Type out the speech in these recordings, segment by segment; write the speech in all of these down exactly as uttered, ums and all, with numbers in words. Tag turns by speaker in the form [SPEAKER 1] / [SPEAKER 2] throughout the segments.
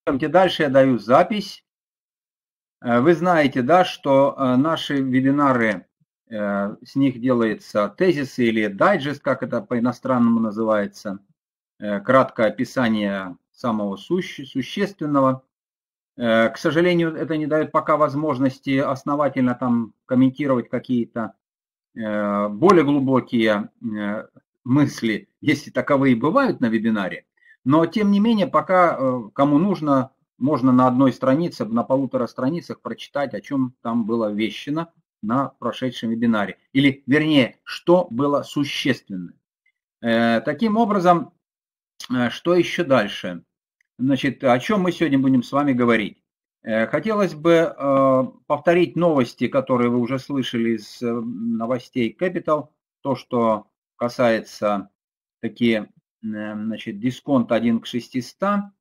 [SPEAKER 1] Дальше я даю запись. Вы знаете, да, что наши вебинары, с них делается тезисы или дайджест, как это по-иностранному называется, краткое описание самого суще, существенного. К сожалению, это не дает пока возможности основательно там комментировать какие-то более глубокие мысли, если таковые бывают на вебинаре. Но, тем не менее, пока кому нужно, можно на одной странице, на полутора страницах прочитать, о чем там было вещено на прошедшем вебинаре. Или, вернее, что было существенно. Таким образом, что еще дальше? Значит, о чем мы сегодня будем с вами говорить? Хотелось бы повторить новости, которые вы уже слышали из новостей Capital. То, что касается такие, значит, дисконт один к шестистам.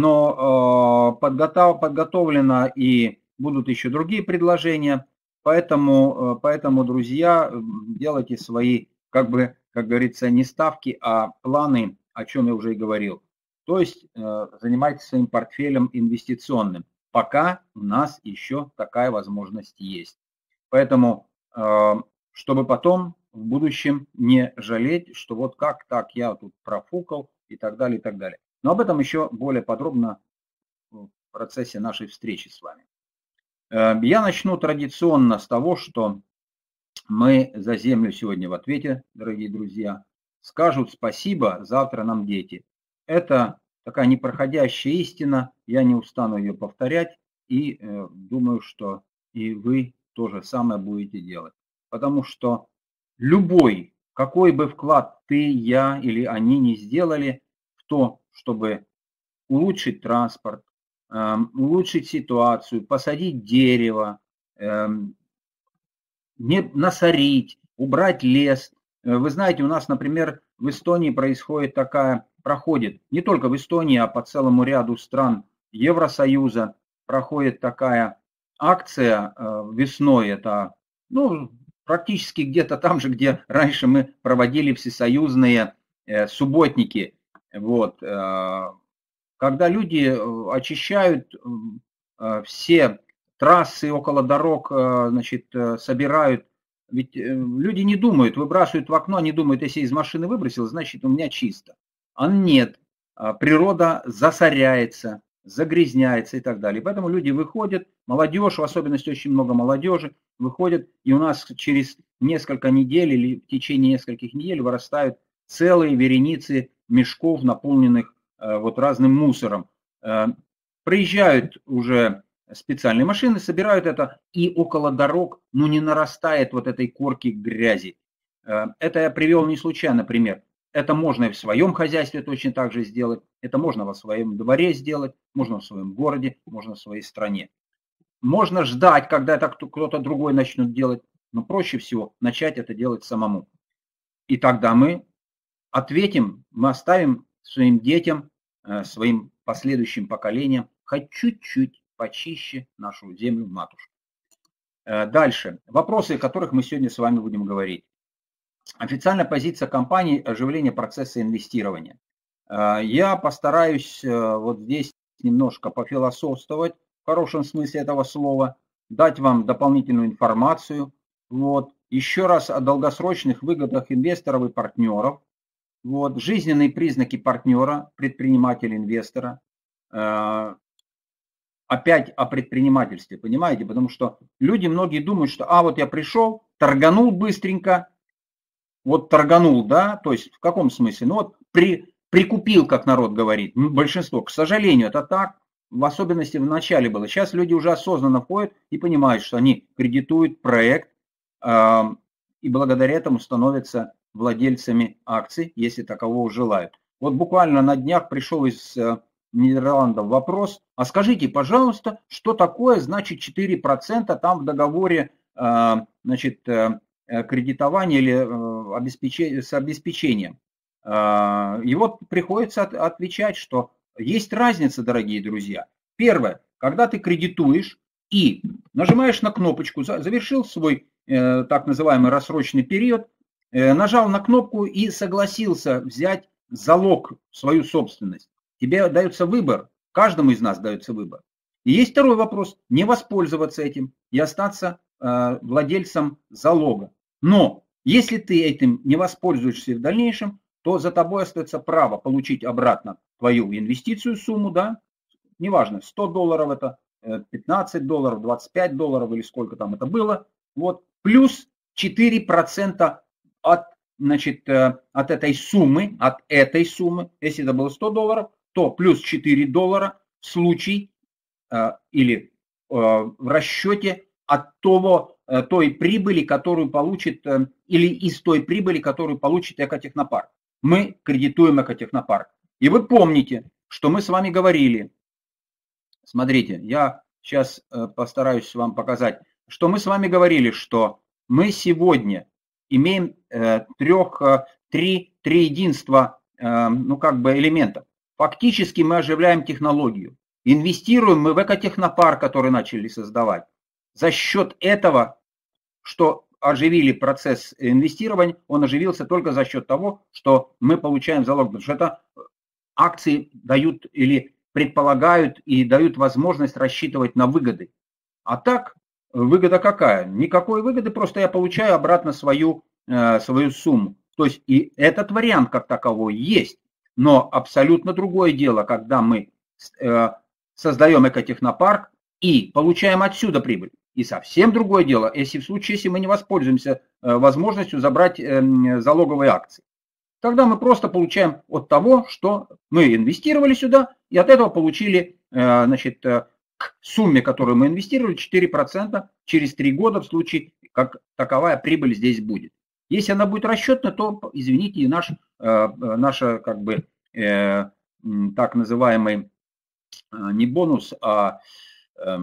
[SPEAKER 1] Но подготов, подготовлено и будут еще другие предложения. Поэтому, поэтому, друзья, делайте свои, как бы, как говорится, не ставки, а планы, о чем я уже и говорил. То есть занимайтесь своим портфелем инвестиционным. Пока у нас еще такая возможность есть. Поэтому, чтобы потом в будущем не жалеть, что вот как так я тут профукал и так далее, и так далее. Но об этом еще более подробно в процессе нашей встречи с вами. Я начну традиционно с того, что мы за землю сегодня в ответе, дорогие друзья. Скажут спасибо завтра нам дети. Это такая непроходящая истина, я не устану ее повторять и э, думаю, что и вы то же самое будете делать. Потому что любой, какой бы вклад ты, я или они не сделали в то, чтобы улучшить транспорт, э, улучшить ситуацию, посадить дерево, э, не насорить, убрать лес. Вы знаете, у нас, например, в Эстонии происходит такая, проходит, не только в Эстонии, а по целому ряду стран Евросоюза проходит такая акция весной, это, ну, практически где-то там же, где раньше мы проводили всесоюзные субботники, вот, когда люди очищают все трассы около дорог, значит, собирают. Ведь люди не думают, выбрасывают в окно, они думают, если из машины выбросил, значит у меня чисто. А нет, природа засоряется, загрязняется и так далее. Поэтому люди выходят, молодежь, в особенности очень много молодежи, выходят, и у нас через несколько недель или в течение нескольких недель вырастают целые вереницы мешков, наполненных вот разным мусором. Приезжают уже специальные машины, собирают это, и около дорог, ну, не нарастает вот этой корки грязи. Это я привел не случайно пример. Это можно и в своем хозяйстве точно так же сделать, это можно во своем дворе сделать, можно в своем городе, можно в своей стране. Можно ждать, когда это кто-то другой начнет делать, но проще всего начать это делать самому. И тогда мы ответим, мы оставим своим детям, своим последующим поколениям хоть чуть-чуть почище нашу землю-матушку. Дальше. Вопросы, о которых мы сегодня с вами будем говорить. Официальная позиция компании оживления процесса инвестирования. Я постараюсь вот здесь немножко пофилософствовать, в хорошем смысле этого слова, дать вам дополнительную информацию. Вот. Еще раз о долгосрочных выгодах инвесторов и партнеров. Вот. Жизненные признаки партнера, предпринимателя-инвестора. Опять о предпринимательстве, понимаете? Потому что люди многие думают, что а вот я пришел, торганул быстренько, вот торганул, да, то есть в каком смысле? Ну вот при, прикупил, как народ говорит, большинство. К сожалению, это так, в особенности в начале было. Сейчас люди уже осознанно входят и понимают, что они кредитуют проект э, и благодаря этому становятся владельцами акций, если такового желают. Вот буквально на днях пришел из э, Нидерландов вопрос, а скажите, пожалуйста, что такое, значит, четыре процента там в договоре, э, значит, э, кредитования или э, обеспечения, с обеспечением. Э, и вот приходится от, отвечать, что есть разница, дорогие друзья. Первое, когда ты кредитуешь и нажимаешь на кнопочку, завершил свой э, так называемый рассроченный период, э, нажал на кнопку и согласился взять залог в свою собственность. Тебе дается выбор, Каждому из нас дается выбор. И есть второй вопрос, не воспользоваться этим и остаться э, владельцем залога. Но если ты этим не воспользуешься в дальнейшем, то за тобой остается право получить обратно твою инвестицию, сумму, да, неважно, сто долларов это, пятнадцать долларов, двадцать пять долларов или сколько там это было, вот, плюс четыре процента от, значит, от этой суммы, от этой суммы, если это было сто долларов, то плюс четыре доллара в случае э, или э, в расчете от того, э, той прибыли, которую получит, э, или из той прибыли, которую получит Экотехнопарк. Мы кредитуем Экотехнопарк. И вы помните, что мы с вами говорили, смотрите, я сейчас э, постараюсь вам показать, что мы с вами говорили, что мы сегодня имеем э, трех, э, три, три единства, э, ну как бы элементов. Фактически мы оживляем технологию. Инвестируем мы в Экотехнопарк, который начали создавать. За счет этого, что оживили процесс инвестирования, он оживился только за счет того, что мы получаем залог. Потому что это акции дают или предполагают и дают возможность рассчитывать на выгоды. А так, выгода какая? Никакой выгоды, просто я получаю обратно свою, э, свою сумму. То есть и этот вариант как таковой есть. Но абсолютно другое дело, когда мы э, создаем Экотехнопарк и получаем отсюда прибыль. И совсем другое дело, если в случае, если мы не воспользуемся э, возможностью забрать э, залоговые акции. Тогда мы просто получаем от того, что мы инвестировали сюда, и от этого получили, э, значит, э, к сумме, которую мы инвестировали, четыре процента через три года, в случае, как таковая прибыль здесь будет. Если она будет расчетна, то, извините, и наш, э, наша, как бы, э, так называемый, э, не бонус, а э,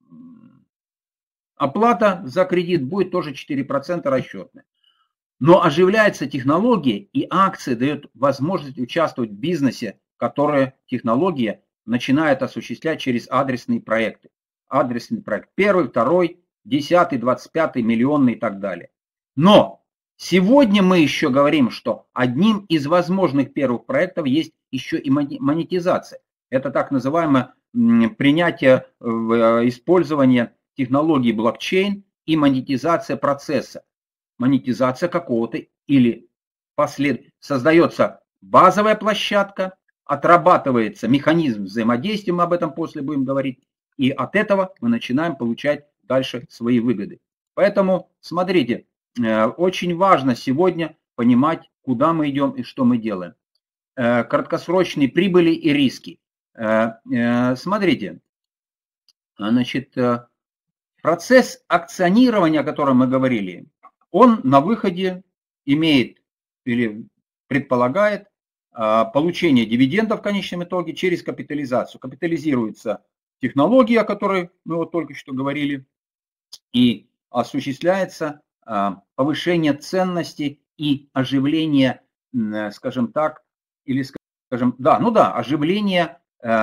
[SPEAKER 1] оплата за кредит будет тоже четыре процента расчетная. Но оживляется технология, и акции дают возможность участвовать в бизнесе, который технология начинает осуществлять через адресные проекты. Адресный проект первый, второй, десятый, двадцать пятый, миллионный и так далее. Но сегодня мы еще говорим, что одним из возможных первых проектов есть еще и монетизация. Это так называемое принятие в использование технологии блокчейн и монетизация процесса. Монетизация какого-то или послед... создается базовая площадка, отрабатывается механизм взаимодействия, мы об этом после будем говорить, и от этого мы начинаем получать дальше свои выгоды. Поэтому, смотрите, очень важно сегодня понимать, куда мы идем и что мы делаем. Краткосрочные прибыли и риски. Смотрите, значит, процесс акционирования, о котором мы говорили, он на выходе имеет или предполагает получение дивидендов в конечном итоге через капитализацию. Капитализируется технология, о которой мы вот только что говорили, и осуществляется повышение ценности и оживление, скажем так, или скажем, да, ну да, оживление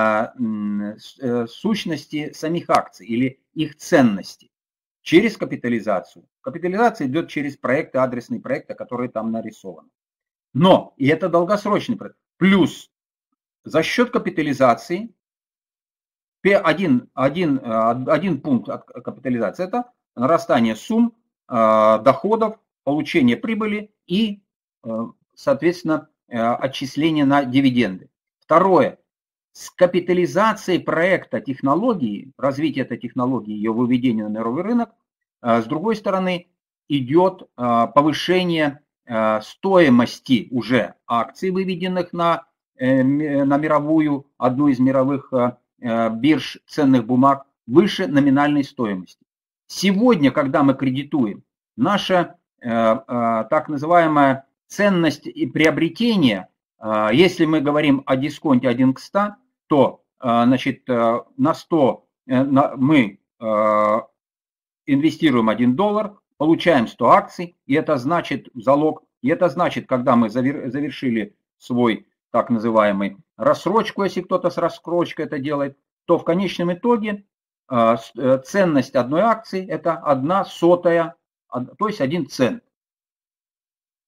[SPEAKER 1] сущности самих акций или их ценности через капитализацию. Капитализация идет через проекты, адресные проекты, которые там нарисованы. Но, и это долгосрочный проект, плюс за счет капитализации, один, один, один пункт от капитализации – это нарастание сумм, доходов, получение прибыли и, соответственно, отчисление на дивиденды. Второе. С капитализацией проекта технологии, развития этой технологии, ее выведения на мировой рынок, с другой стороны, идет повышение стоимости уже акций, выведенных на, на мировую, одну из мировых бирж ценных бумаг, выше номинальной стоимости. Сегодня, когда мы кредитуем, наша так называемая ценность и приобретение, если мы говорим о дисконте один к ста, то, значит, на сто мы инвестируем один доллар, получаем сто акций, и это значит залог, и это значит, когда мы завершили свой так называемый рассрочку, если кто-то с рассрочкой это делает, то в конечном итоге ценность одной акции это одна сотая, то есть один цент.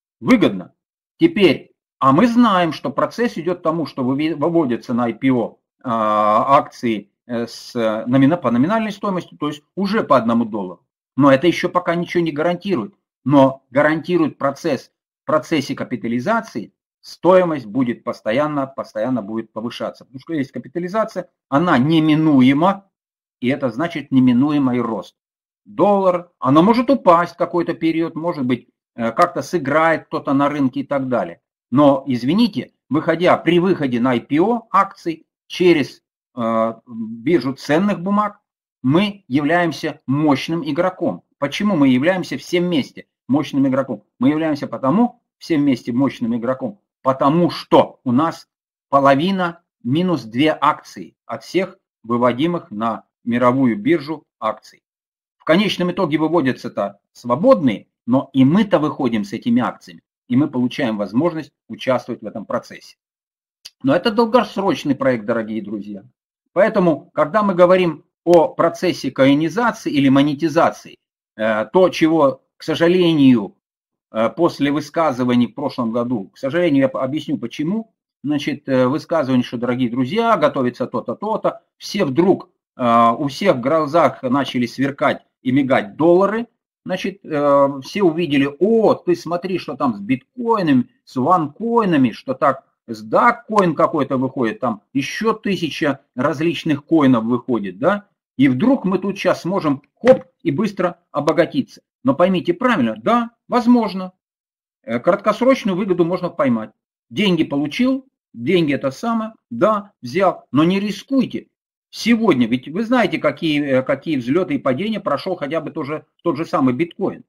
[SPEAKER 1] Выгодно. Теперь, а мы знаем, что процесс идет к тому, что выводится на ай пи о акции с, по номинальной стоимости, то есть уже по одному доллару. Но это еще пока ничего не гарантирует. Но гарантирует процесс, в процессе капитализации стоимость будет постоянно, постоянно будет повышаться. Потому что есть капитализация, она неминуема, и это значит неминуемый рост. Доллар, оно может упасть в какой-то период, может быть, как-то сыграет кто-то на рынке и так далее. Но, извините, выходя при выходе на ай пи о акций через э, биржу ценных бумаг, мы являемся мощным игроком. Почему мы являемся все вместе мощным игроком? Мы являемся потому, все вместе мощным игроком, потому что у нас половина минус две акции от всех выводимых на мировую биржу акций. В конечном итоге выводятся-то свободные, но и мы-то выходим с этими акциями, и мы получаем возможность участвовать в этом процессе. Но это долгосрочный проект, дорогие друзья. Поэтому, когда мы говорим о процессе коинизации или монетизации, то, чего, к сожалению, после высказываний в прошлом году, к сожалению, я объясню почему, значит, высказывание, что, дорогие друзья, готовится то-то, то-то, все вдруг, у всех в глазах начали сверкать и мигать доллары, значит, все увидели, о, ты смотри, что там с биткоинами, с ванкоинами, что так, с дак-коин какой-то выходит, там еще тысяча различных коинов выходит, да, и вдруг мы тут сейчас сможем, хоп, и быстро обогатиться. Но поймите правильно, да, возможно, краткосрочную выгоду можно поймать. Деньги получил, деньги это самое, да, взял, но не рискуйте. Сегодня, ведь вы знаете, какие, какие взлеты и падения прошел хотя бы тоже, тот же самый биткоин.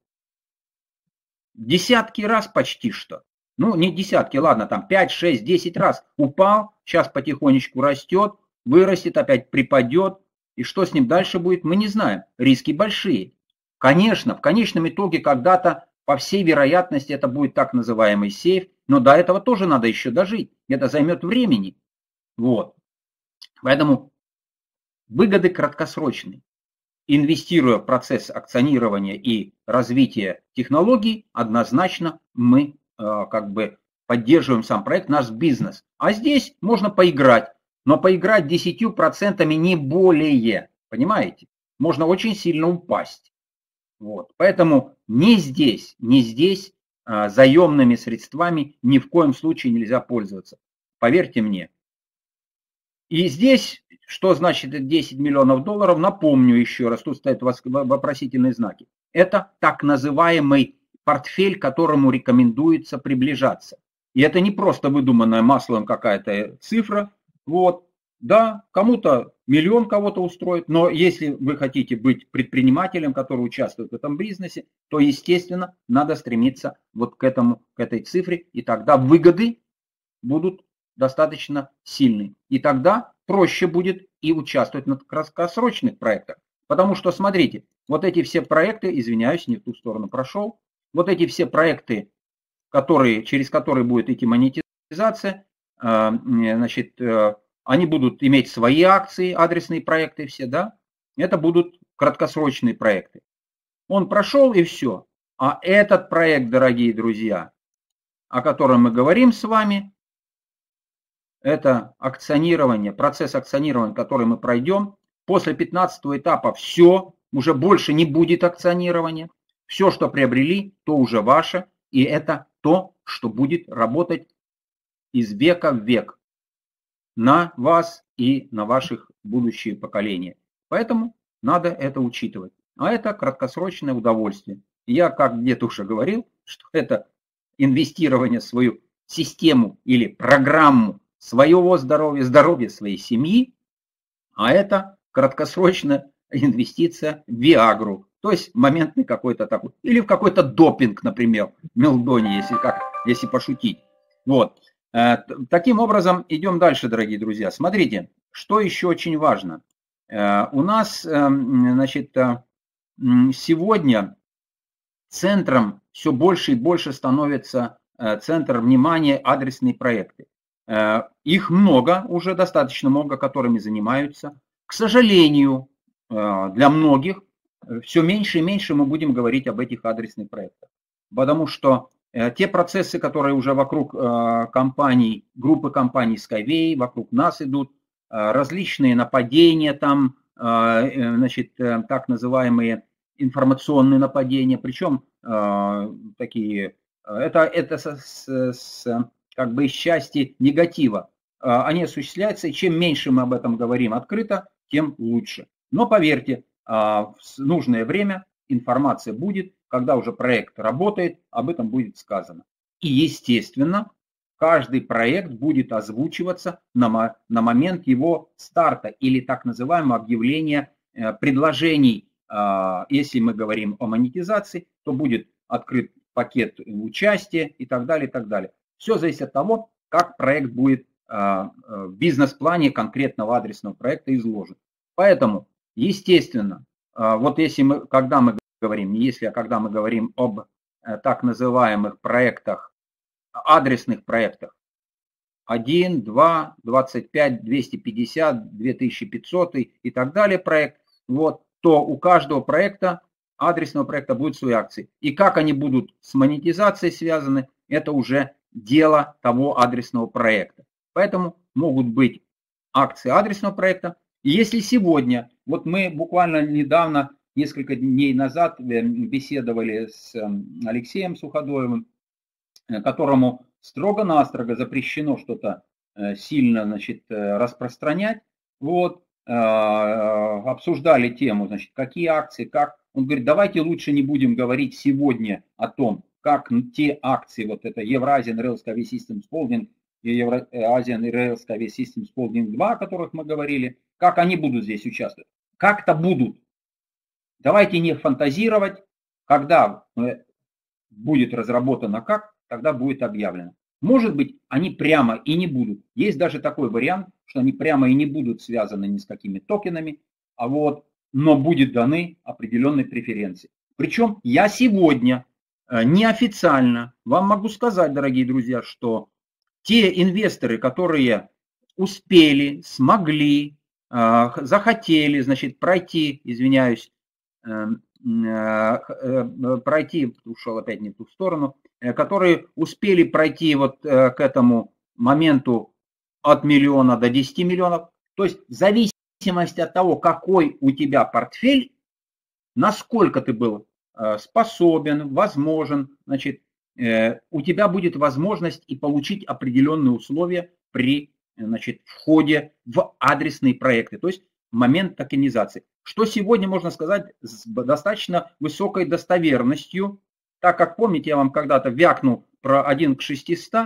[SPEAKER 1] Десятки раз почти что. Ну, не десятки, ладно, там пять, шесть, десять раз упал, сейчас потихонечку растет, вырастет, опять припадет. И что с ним дальше будет, мы не знаем. Риски большие. Конечно, в конечном итоге когда-то, по всей вероятности, это будет так называемый сейф, но до этого тоже надо еще дожить. Это займет времени. Вот. Поэтому выгоды краткосрочные. Инвестируя в процесс акционирования и развития технологий, однозначно мы э, как бы поддерживаем сам проект, наш бизнес. А здесь можно поиграть, но поиграть десятью процентами не более. Понимаете? Можно очень сильно упасть. Вот. Поэтому не здесь, не здесь э, заемными средствами ни в коем случае нельзя пользоваться. Поверьте мне. И здесь, что значит десять миллионов долларов, напомню еще раз, тут стоят вопросительные знаки. Это так называемый портфель, к которому рекомендуется приближаться. И это не просто выдуманная маслом какая-то цифра. Вот, да, кому-то миллион кого-то устроит, но если вы хотите быть предпринимателем, который участвует в этом бизнесе, то, естественно, надо стремиться вот к этому, к этой цифре, и тогда выгоды будут достаточно сильный. И тогда проще будет и участвовать в краткосрочных проектах. Потому что, смотрите, вот эти все проекты, извиняюсь, не в ту сторону прошел, вот эти все проекты, которые, через которые будет идти монетизация, значит, они будут иметь свои акции, адресные проекты все, да, это будут краткосрочные проекты. Он прошел и все. А этот проект, дорогие друзья, о котором мы говорим с вами, это акционирование, процесс акционирования, который мы пройдем. После пятнадцатого этапа все, уже больше не будет акционирования. Все, что приобрели, то уже ваше. И это то, что будет работать из века в век на вас и на ваших будущие поколения. Поэтому надо это учитывать. А это краткосрочное удовольствие. Я, как где-то уже говорил, что это инвестирование в свою систему или программу своего здоровья, здоровья своей семьи, а это краткосрочная инвестиция в Виагру, то есть моментный какой-то такой, или в какой-то допинг, например, мелдоний, если как, если пошутить. Вот. Таким образом, идем дальше, дорогие друзья. Смотрите, что еще очень важно. У нас, значит, сегодня центром все больше и больше становится центр внимания адресные проекты. Их много, уже достаточно много, которыми занимаются. К сожалению, для многих все меньше и меньше мы будем говорить об этих адресных проектах. Потому что те процессы, которые уже вокруг компаний, группы компаний Skyway, вокруг нас идут, различные нападения, там, значит, так называемые информационные нападения, причем такие, это, это с, с, как бы из части негатива. Они осуществляются, и чем меньше мы об этом говорим открыто, тем лучше. Но поверьте, в нужное время информация будет, когда уже проект работает, об этом будет сказано. И, естественно, каждый проект будет озвучиваться на, на момент его старта или так называемого объявления предложений. Если мы говорим о монетизации, то будет открыт пакет участия и так далее, и так далее. Все зависит от того, как проект будет в бизнес-плане конкретного адресного проекта изложен. Поэтому, естественно, вот если мы, когда мы говорим, не если, а когда мы говорим об так называемых проектах, адресных проектах один, два, двадцать пять, двести пятьдесят, две тысячи пятьсот и так далее проект, вот, то у каждого проекта, адресного проекта, будут свои акции. И как они будут с монетизацией связаны, это уже дело того адресного проекта. Поэтому могут быть акции адресного проекта. И если сегодня, вот мы буквально недавно, несколько дней назад беседовали с Алексеем Суходоевым, которому строго-настрого запрещено что-то сильно, значит, распространять. Вот, обсуждали тему, значит, какие акции, как. Он говорит, давайте лучше не будем говорить сегодня о том, как те акции, вот это Eurasian Rail Skyway Systems Holding и Eurasian Rail Skyway Systems Holding два, о которых мы говорили, как они будут здесь участвовать. Как-то будут. Давайте не фантазировать, когда будет разработано как, тогда будет объявлено. Может быть, они прямо и не будут. Есть даже такой вариант, что они прямо и не будут связаны ни с какими токенами, а вот, но будет даны определенные преференции. Причем я сегодня неофициально вам могу сказать, дорогие друзья, что те инвесторы, которые успели, смогли, захотели, значит, пройти, извиняюсь, пройти, ушел опять не в ту сторону, которые успели пройти вот к этому моменту от миллиона до десяти миллионов, то есть в зависимости от того, какой у тебя портфель, насколько ты был способен, возможен, значит, у тебя будет возможность и получить определенные условия при, значит, входе в адресные проекты, то есть момент токенизации. Что сегодня можно сказать с достаточно высокой достоверностью, так как, помните, я вам когда-то вякнул про один к шестистам,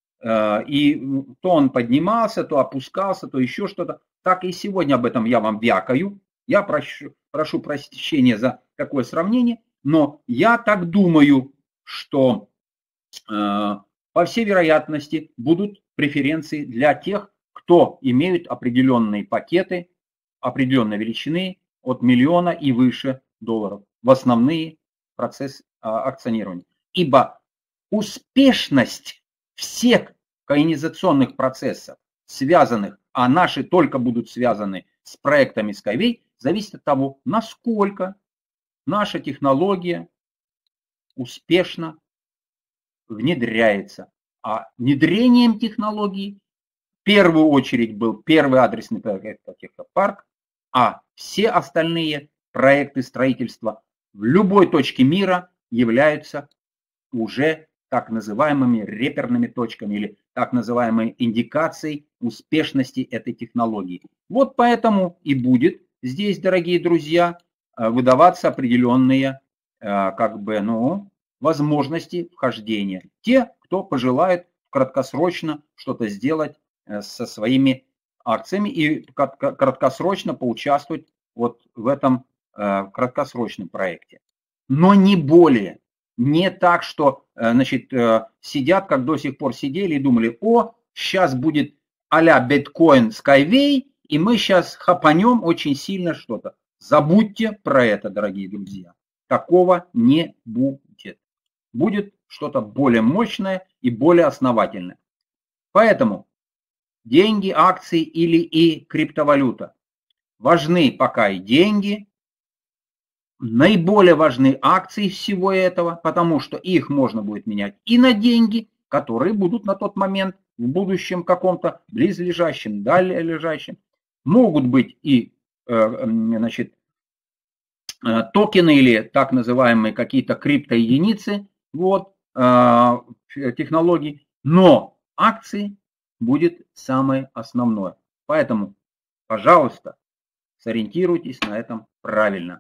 [SPEAKER 1] и то он поднимался, то опускался, то еще что-то, так и сегодня об этом я вам вякаю. Я прошу, прошу прощения за такое сравнение, но я так думаю, что по всей вероятности будут преференции для тех, кто имеют определенные пакеты, определенной величины от миллиона и выше долларов в основные процессы акционирования. Ибо успешность всех коинизационных процессов, связанных, а наши только будут связаны с проектами Skyway, зависит от того, насколько наша технология успешно внедряется. А внедрением технологии в первую очередь был первый адресный проект Технопарк, а все остальные проекты строительства в любой точке мира являются уже так называемыми реперными точками или так называемой индикацией успешности этой технологии. Вот поэтому и будет здесь, дорогие друзья, выдаваться определенные как бы, ну, возможности вхождения. Те, кто пожелает краткосрочно что-то сделать со своими акциями и краткосрочно поучаствовать вот в этом краткосрочном проекте. Но не более. Не так, что, значит, сидят, как до сих пор сидели и думали, о, сейчас будет а-ля биткоин Skyway, и мы сейчас хапанем очень сильно что-то. Забудьте про это, дорогие друзья. Такого не будет. Будет что-то более мощное и более основательное. Поэтому деньги, акции или и криптовалюта. Важны пока и деньги. Наиболее важны акции всего этого, потому что их можно будет менять и на деньги, которые будут на тот момент в будущем каком-то близлежащем, далее лежащем. Могут быть и значит, токены или так называемые какие-то криптоединицы, вот, технологий, но акции будет самое основное. Поэтому, пожалуйста, сориентируйтесь на этом правильно.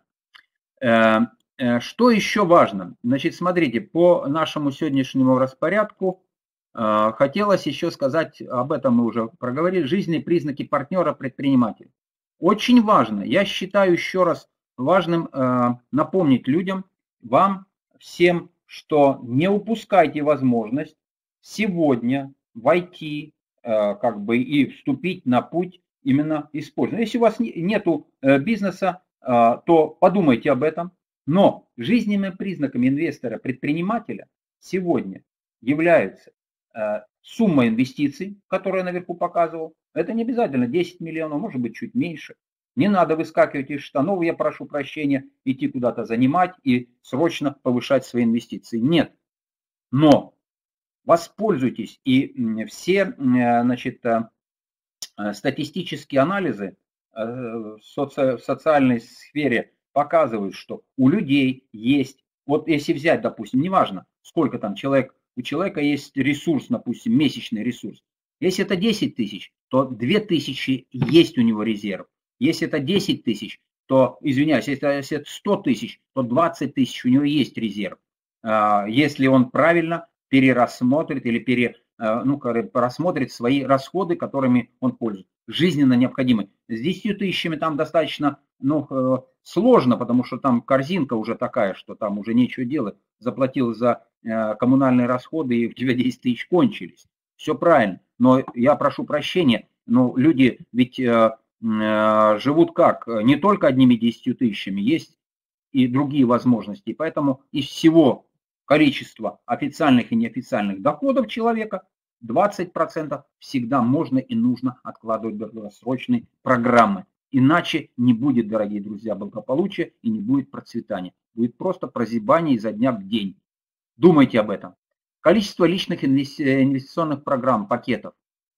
[SPEAKER 1] Что еще важно? Значит, смотрите, по нашему сегодняшнему распорядку хотелось еще сказать, об этом мы уже проговорили, жизненные признаки партнера-предпринимателя. Очень важно, я считаю еще раз важным напомнить людям, вам всем, что не упускайте возможность сегодня войти как бы и вступить на путь именно использования. Если у вас нету бизнеса, то подумайте об этом. Но жизненными признаками инвестора-предпринимателя сегодня являются сумма инвестиций, которую я наверху показывал. Это не обязательно десять миллионов, может быть чуть меньше. Не надо выскакивать из штанов, я прошу прощения, идти куда-то занимать и срочно повышать свои инвестиции. Нет. Но воспользуйтесь, и все, значит, статистические анализы в социальной сфере показывают, что у людей есть, вот если взять, допустим, неважно, сколько там человек, у человека есть ресурс, допустим, месячный ресурс. Если это десять тысяч, то две тысячи есть у него резерв. Если это десять тысяч, то, извиняюсь, если это сто тысяч, то двадцать тысяч у него есть резерв. Если он правильно перерассмотрит или пере, ну, рассмотрит свои расходы, которыми он пользуется. Жизненно необходимы. С десятью тысячами там достаточно, ну, сложно, потому что там корзинка уже такая, что там уже нечего делать. Заплатил за коммунальные расходы, и у тебя десять тысяч кончились. Все правильно. Но я прошу прощения, но люди ведь живут как? Не только одними десятью тысячами, есть и другие возможности. Поэтому из всего количества официальных и неофициальных доходов человека двадцать процентов всегда можно и нужно откладывать в долгосрочные программы. Иначе не будет, дорогие друзья, благополучия и не будет процветания. Будет просто прозябание изо дня в день. Думайте об этом. Количество личных инвестиционных программ, пакетов.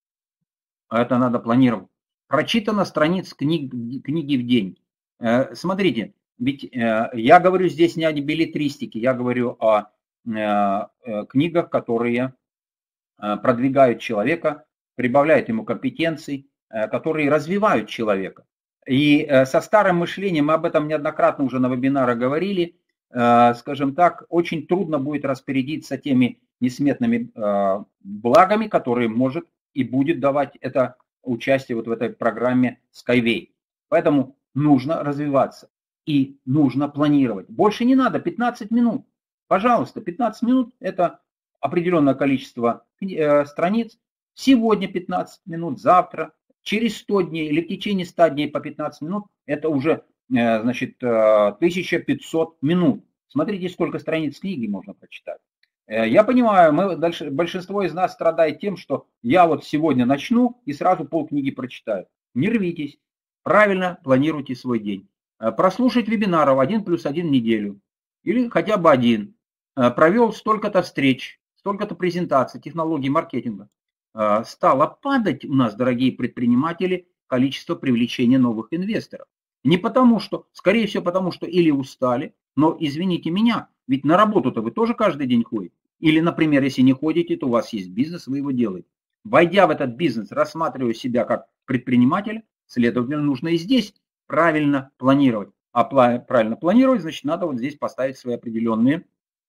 [SPEAKER 1] Это надо планировать. Прочитано страниц книг, книги в день. Смотрите, ведь я говорю здесь не о беллетристике, я говорю о книгах, которые продвигают человека, прибавляют ему компетенций, которые развивают человека. И со старым мышлением, мы об этом неоднократно уже на вебинарах говорили, скажем так, очень трудно будет распорядиться теми несметными благами, которые может и будет давать это участие вот в этой программе Skyway. Поэтому нужно развиваться и нужно планировать. Больше не надо, пятнадцать минут. Пожалуйста, пятнадцать минут – это определенное количество страниц. Сегодня пятнадцать минут, завтра, через сто дней или в течение ста дней по пятнадцать минут – это уже, значит, тысяча пятьсот минут. Смотрите, сколько страниц книги можно прочитать. Я понимаю, мы, дальше, большинство из нас страдает тем, что я вот сегодня начну и сразу полкниги прочитаю. Не рвитесь, правильно планируйте свой день. Прослушать вебинаров один плюс один неделю или хотя бы один. Провел столько-то встреч, столько-то презентаций, технологий маркетинга. Стало падать у нас, дорогие предприниматели, количество привлечения новых инвесторов. Не потому что, скорее всего, потому что или устали, но извините меня, ведь на работу-то вы тоже каждый день ходите. Или, например, если не ходите, то у вас есть бизнес, вы его делаете. Войдя в этот бизнес, рассматривая себя как предпринимателя, следовательно, нужно и здесь правильно планировать. А правильно планировать, значит, надо вот здесь поставить свои определенные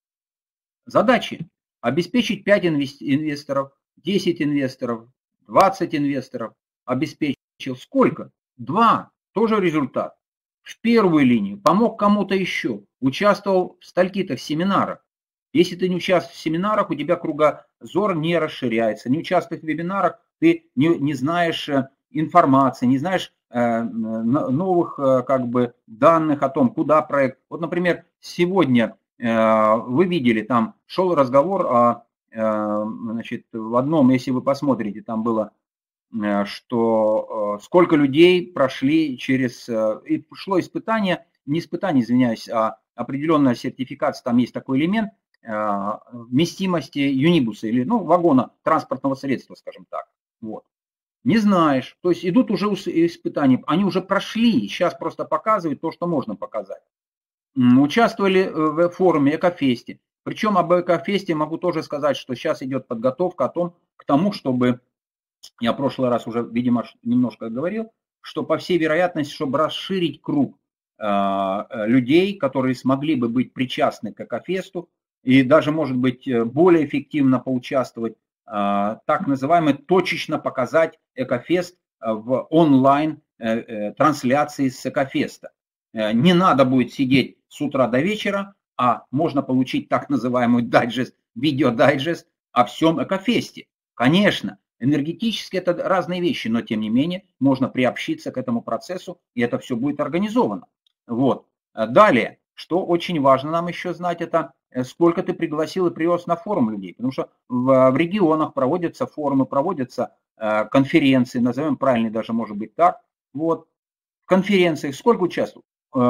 [SPEAKER 1] задачи. Обеспечить пять инвесторов, десять инвесторов, двадцать инвесторов. Обеспечил сколько? два. Тоже результат. В первую линию помог кому-то еще. Участвовал в стольких-то семинарах. Если ты не участвуешь в семинарах, у тебя кругозор не расширяется. Не участвуешь в вебинарах, ты не, не знаешь информации, не знаешь э, новых э, как бы данных о том, куда проект. Вот, например, сегодня э, вы видели, там шел разговор о, э, значит, в одном, если вы посмотрите, там было, э, что э, сколько людей прошли через, э, и шло испытание, не испытание, извиняюсь, а определенная сертификация, там есть такой элемент, вместимости юнибуса или, ну, вагона транспортного средства, скажем так. Вот. Не знаешь. То есть идут уже испытания, они уже прошли, сейчас просто показывают то, что можно показать. Участвовали в форуме Экофесте. Причем об Экофесте могу тоже сказать, что сейчас идет подготовка о том, к тому, чтобы, я в прошлый раз уже, видимо, немножко говорил, что по всей вероятности, чтобы расширить круг э, людей, которые смогли бы быть причастны к Экофесту и даже, может быть, более эффективно поучаствовать, э, так называемый точечно показать Экофест в онлайн э, э, трансляции с Экофеста. Не надо будет сидеть с утра до вечера, а можно получить так называемый дайджест, видеодайджест о всем Экофесте. Конечно, энергетически это разные вещи, но тем не менее можно приобщиться к этому процессу, и это все будет организовано. Вот. Далее, что очень важно нам еще знать, это сколько ты пригласил и привез на форум людей, потому что в, в регионах проводятся форумы, проводятся э, конференции, назовем правильно даже, может быть, так. Вот. В конференциях сколько участвуют?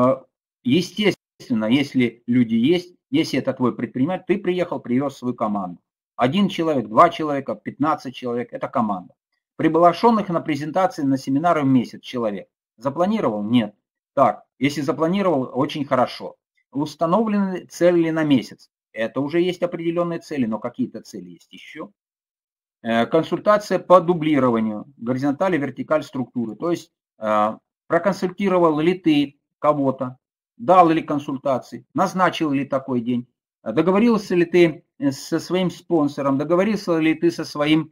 [SPEAKER 1] Естественно, если люди есть, если это твой предприниматель, ты приехал, привез свою команду. Один человек, два человека, пятнадцать человек – это команда. Приглашенных на презентации, на семинары в месяц человек. Запланировал? Нет. Так, если запланировал, очень хорошо. Установлены цели на месяц. Это уже есть определенные цели, но какие-то цели есть еще. Консультация по дублированию, горизонталь и вертикаль структуры. То есть проконсультировал ли ты кого-то, дал ли консультации, назначил ли такой день, договорился ли ты со своим спонсором, договорился ли ты со своим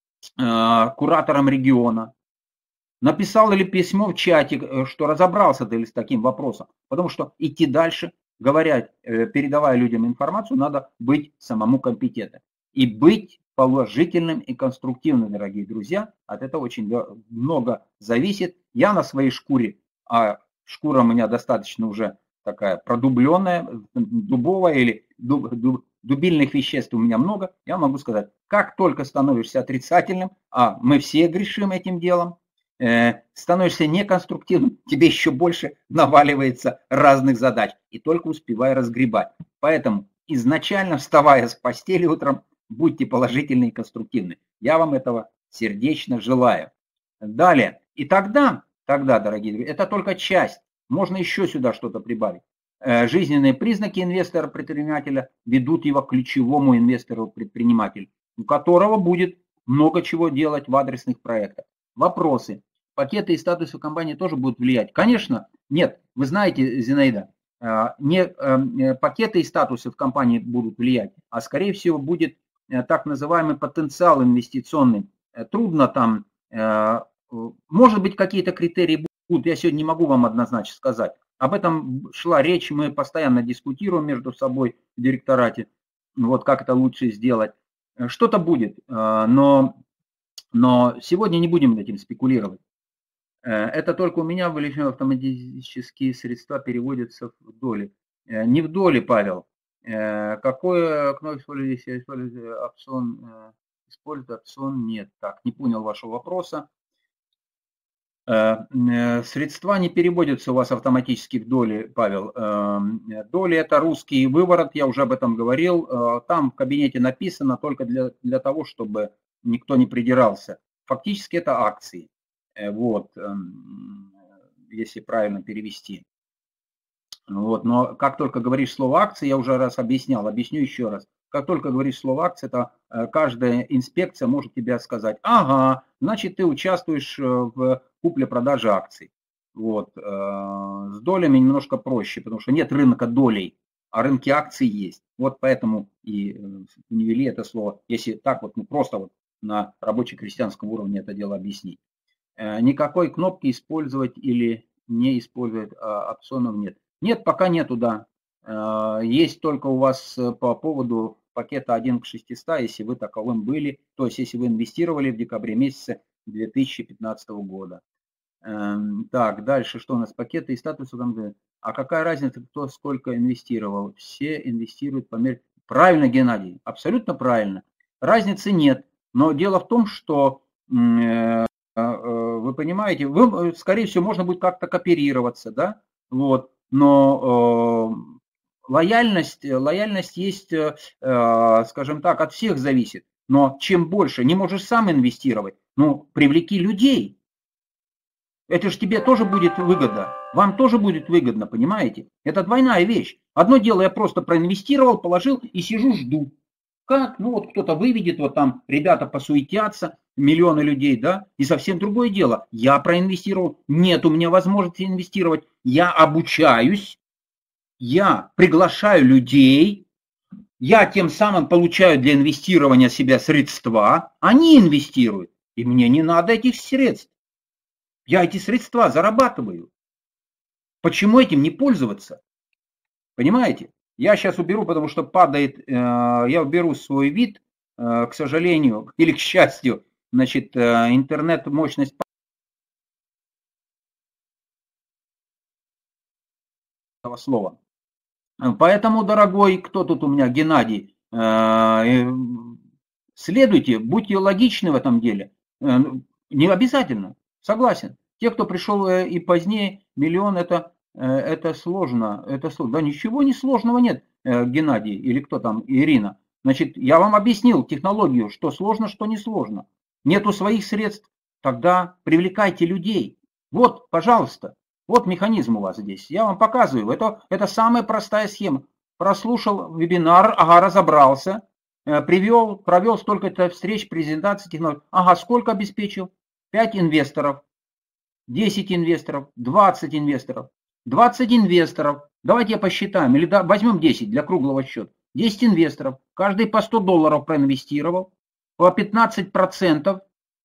[SPEAKER 1] э, куратором региона, написал ли письмо в чате, что разобрался ты ли с таким вопросом, потому что идти дальше, говоря, э, передавая людям информацию, надо быть самому компетентным и быть положительным и конструктивным, дорогие друзья, от этого очень много зависит. Я на своей шкуре, а шкура у меня достаточно уже такая продубленная, дубовая или дуб, дуб, дубильных веществ у меня много. Я могу сказать, как только становишься отрицательным, а мы все грешим этим делом, э, становишься неконструктивным, тебе еще больше наваливается разных задач. И только успевай разгребать. Поэтому изначально, вставая с постели утром, будьте положительны и конструктивны. Я вам этого сердечно желаю. Далее. И тогда... Тогда, дорогие друзья, это только часть. Можно еще сюда что-то прибавить. Жизненные признаки инвестора-предпринимателя ведут его к ключевому инвестору-предпринимателю, у которого будет много чего делать в адресных проектах. Вопросы. Пакеты и статусы компании тоже будут влиять? Конечно, нет. Вы знаете, Зинаида, не пакеты и статусы в компании будут влиять, а скорее всего будет так называемый потенциал инвестиционный. Трудно там... Может быть, какие-то критерии будут, я сегодня не могу вам однозначно сказать. Об этом шла речь, мы постоянно дискутируем между собой в директорате, вот как это лучше сделать. Что-то будет, но, но сегодня не будем этим спекулировать. Это только у меня в автоматические средства переводятся в доли. Не в доли, Павел. Какое окно используется, используется опцион, использует опцион? Нет. Так, не понял вашего вопроса. Средства не переводятся у вас автоматически в доли, Павел. Доли – это русский выворот, я уже об этом говорил. Там в кабинете написано только для, для того, чтобы никто не придирался. Фактически это акции, вот, если правильно перевести. Вот, но как только говоришь слово акции, я уже раз объяснял, объясню еще раз. Как только говоришь слово акции, это каждая инспекция может тебе сказать: ага, значит, ты участвуешь в купле-продаже акций. Вот. С долями немножко проще, потому что нет рынка долей, а рынки акций есть. Вот поэтому и не ввели это слово, если так вот, ну просто вот на рабоче-крестьянском уровне это дело объяснить. Никакой кнопки использовать или не использовать опционов нет. Нет, пока нету, да. Есть только у вас по поводу пакета один к шестистам, если вы таковым были, то есть если вы инвестировали в декабре месяце две тысячи пятнадцатого года. Так, дальше что у нас? Пакеты и статусы. А какая разница, кто сколько инвестировал? Все инвестируют по мере... Правильно, Геннадий, абсолютно правильно. Разницы нет, но дело в том, что вы понимаете, вы, скорее всего, можно будет как-то кооперироваться, да, вот, но э, лояльность, лояльность есть, э, скажем так, от всех зависит. Но чем больше, не можешь сам инвестировать, ну, привлеки людей. Это же тебе тоже будет выгода. Вам тоже будет выгодно, понимаете? Это двойная вещь. Одно дело, я просто проинвестировал, положил и сижу, жду. Как? Ну вот кто-то выведет, вот там ребята посуетятся, миллионы людей, да? И совсем другое дело. Я проинвестировал, нет у меня возможности инвестировать. Я обучаюсь, я приглашаю людей, я тем самым получаю для инвестирования себя средства, они инвестируют, и мне не надо этих средств. Я эти средства зарабатываю. Почему этим не пользоваться? Понимаете? Я сейчас уберу, потому что падает, э, я уберу свой вид, э, к сожалению, или к счастью, значит, э, интернет мощность этого слова. Поэтому, дорогой, кто тут у меня, Геннадий, э, следуйте, будьте логичны в этом деле. Э, не обязательно. Согласен. Те, кто пришел и позднее, миллион, это, это сложно. Это сложно. Да ничего не сложного нет, Геннадий, или кто там, Ирина. Значит, я вам объяснил технологию, что сложно, что не сложно. Нету своих средств, тогда привлекайте людей. Вот, пожалуйста, вот механизм у вас здесь. Я вам показываю. Это, это самая простая схема. Прослушал вебинар, ага, разобрался. Привел, провел столько-то встреч, презентаций, технологий. Ага, сколько обеспечил? пять инвесторов, десять инвесторов, двадцать инвесторов, двадцать инвесторов. Давайте я посчитаем, или да, возьмем десять для круглого счета. десять инвесторов, каждый по сто долларов проинвестировал, по пятнадцать процентов,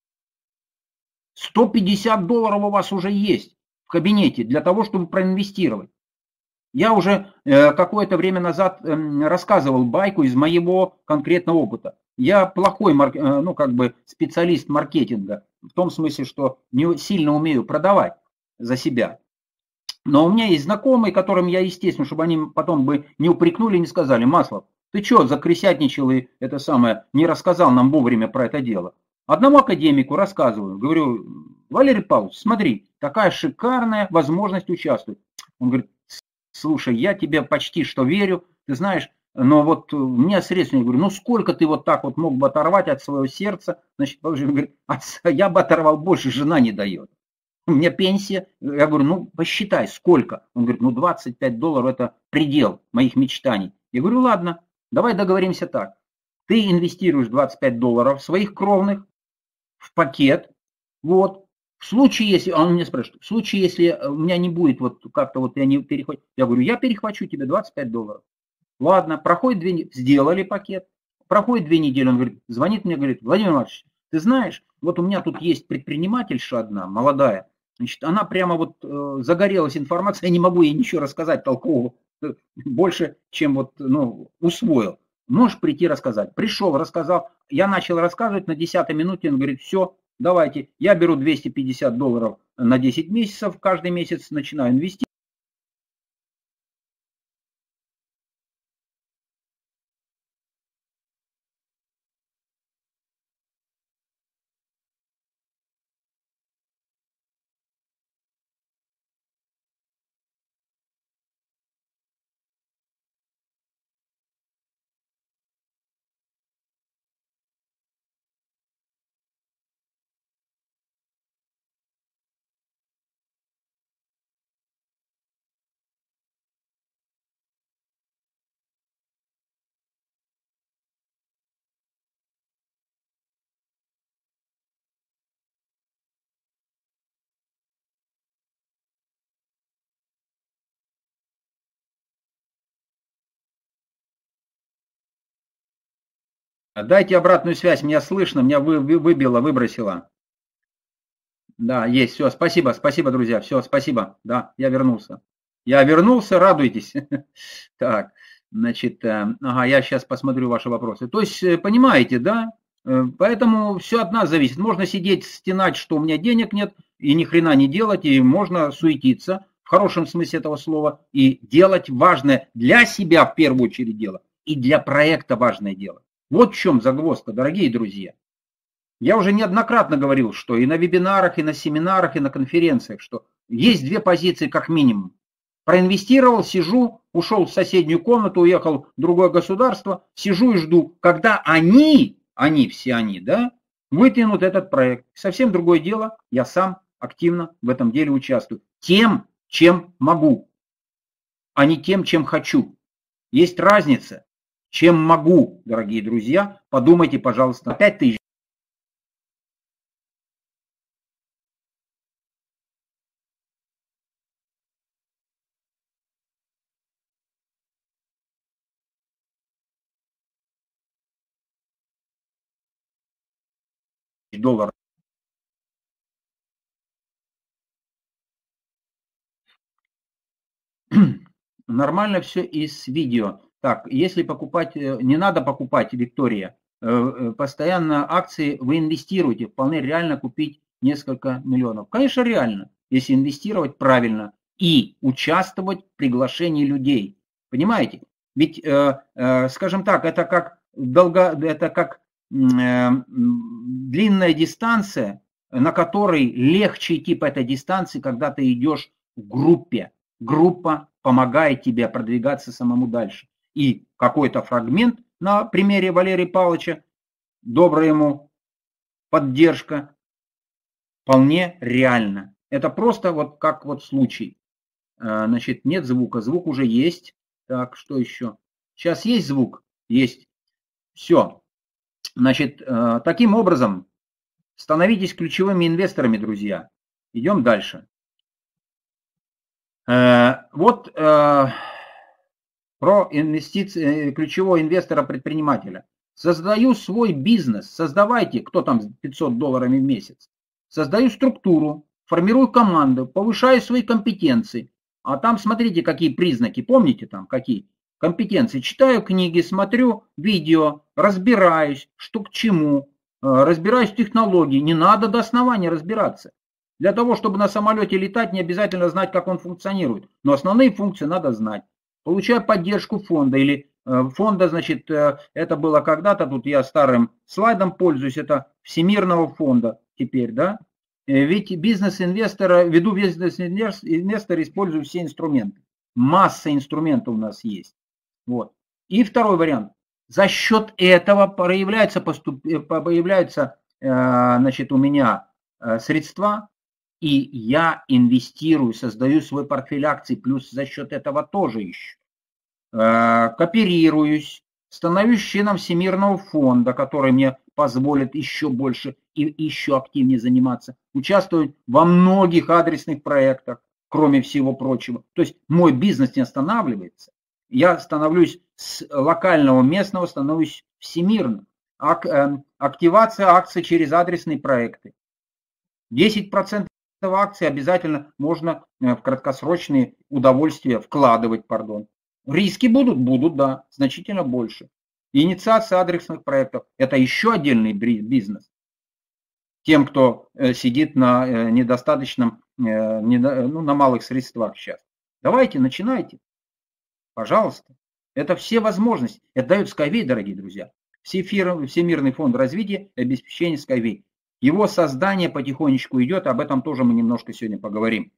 [SPEAKER 1] сто пятьдесят долларов у вас уже есть в кабинете для того, чтобы проинвестировать. Я уже э, какое-то время назад э, рассказывал байку из моего конкретного опыта. Я плохой марк, э, ну, как бы специалист маркетинга, в том смысле, что не сильно умею продавать за себя. Но у меня есть знакомые, которым я, естественно, чтобы они потом бы не упрекнули, не сказали: Маслов, ты что, закрысятничал и это самое, не рассказал нам вовремя про это дело. Одному академику рассказываю, говорю: Валерий Павлович, смотри, такая шикарная возможность участвовать. Он говорит: слушай, я тебе почти что верю, ты знаешь, но вот у меня средств, я говорю, ну сколько ты вот так вот мог бы оторвать от своего сердца? Значит, он говорит: я бы оторвал больше, жена не дает. У меня пенсия, я говорю, ну посчитай, сколько? Он говорит: ну двадцать пять долларов это предел моих мечтаний. Я говорю: ладно, давай договоримся так. Ты инвестируешь двадцать пять долларов своих кровных в пакет, вот. В случае, если, он меня спрашивает, в случае, если у меня не будет, вот как-то вот я не перехвачу, я говорю, я перехвачу тебе двадцать пять долларов. Ладно, проходит две недели, сделали пакет, проходит две недели, он говорит, звонит мне, говорит: Владимир Иванович, ты знаешь, вот у меня тут есть предпринимательша одна, молодая, значит, она прямо вот э, загорелась информацией, я не могу ей ничего рассказать толкового, больше, чем вот, ну, усвоил. Можешь прийти рассказать. Пришел, рассказал, я начал рассказывать, на десятой минуте он говорит: все, давайте, я беру двести пятьдесят долларов на десять месяцев, каждый месяц начинаю инвестировать. Дайте обратную связь, меня слышно, меня вы, вы, выбило, выбросило. Да, есть, все, спасибо, спасибо, друзья, все, спасибо, да, я вернулся. Я вернулся, радуйтесь. Так, значит, ага, я сейчас посмотрю ваши вопросы. То есть, понимаете, да? Поэтому все от нас зависит. Можно сидеть, стенать, что у меня денег нет, и ни хрена не делать, и можно суетиться, в хорошем смысле этого слова, и делать важное для себя в первую очередь дело, и для проекта важное дело. Вот в чем загвоздка, дорогие друзья. Я уже неоднократно говорил, что и на вебинарах, и на семинарах, и на конференциях, что есть две позиции как минимум. Проинвестировал, сижу, ушел в соседнюю комнату, уехал в другое государство, сижу и жду, когда они, они, все они, да, вытянут этот проект. Совсем другое дело, я сам активно в этом деле участвую. Тем, чем могу, а не тем, чем хочу. Есть разница. Чем могу, дорогие друзья, подумайте, пожалуйста, пять тысяч долларов. Нормально все из видео. Так, если покупать, не надо покупать, Виктория, постоянно акции вы инвестируете, вполне реально купить несколько миллионов. Конечно, реально, если инвестировать правильно и участвовать в приглашении людей. Понимаете? Ведь, скажем так, это как, долго, это как длинная дистанция, на которой легче идти по этой дистанции, когда ты идешь в группе. Группа помогает тебе продвигаться самому дальше. И какой-то фрагмент на примере Валерия Павловича, добрая ему поддержка, вполне реально. Это просто вот как вот случай. Значит, нет звука, звук уже есть. Так, что еще? Сейчас есть звук? Есть. Все. Значит, таким образом, становитесь ключевыми инвесторами, друзья. Идем дальше. Вот про инвестиции ключевого инвестора-предпринимателя. Создаю свой бизнес, создавайте, кто там пятьсот долларов в месяц. Создаю структуру, формирую команду, повышаю свои компетенции. А там смотрите, какие признаки, помните там какие? Компетенции. Читаю книги, смотрю видео, разбираюсь, что к чему, разбираюсь в технологии. Не надо до основания разбираться. Для того, чтобы на самолете летать, не обязательно знать, как он функционирует. Но основные функции надо знать. Получаю поддержку фонда или э, фонда, значит, э, это было когда-то, тут я старым слайдом пользуюсь, это Всемирного фонда теперь, да. Ведь бизнес-инвестора, ввиду бизнес-инвестора использую все инструменты. Масса инструментов у нас есть. Вот. И второй вариант. За счет этого появляются, поступ... появляются э, значит, у меня э, средства, и я инвестирую, создаю свой портфель акций, плюс за счет этого тоже еще. Э, кооперируюсь, становлюсь членом Всемирного фонда, который мне позволит еще больше и еще активнее заниматься. Участвовать во многих адресных проектах, кроме всего прочего. То есть мой бизнес не останавливается. Я становлюсь с локального, местного, становлюсь всемирным. Ак, э, активация акций через адресные проекты. десять процентов акций обязательно можно в краткосрочные удовольствия вкладывать, пардон. Риски будут? Будут, да, значительно больше. Инициация адресных проектов – это еще отдельный бизнес. Тем, кто сидит на недостаточном, ну, на малых средствах сейчас. Давайте, начинайте. Пожалуйста. Это все возможности. Это дает Skyway, дорогие друзья. Всемирный фонд развития и обеспечения Skyway. Его создание потихонечку идет, об этом тоже мы немножко сегодня поговорим.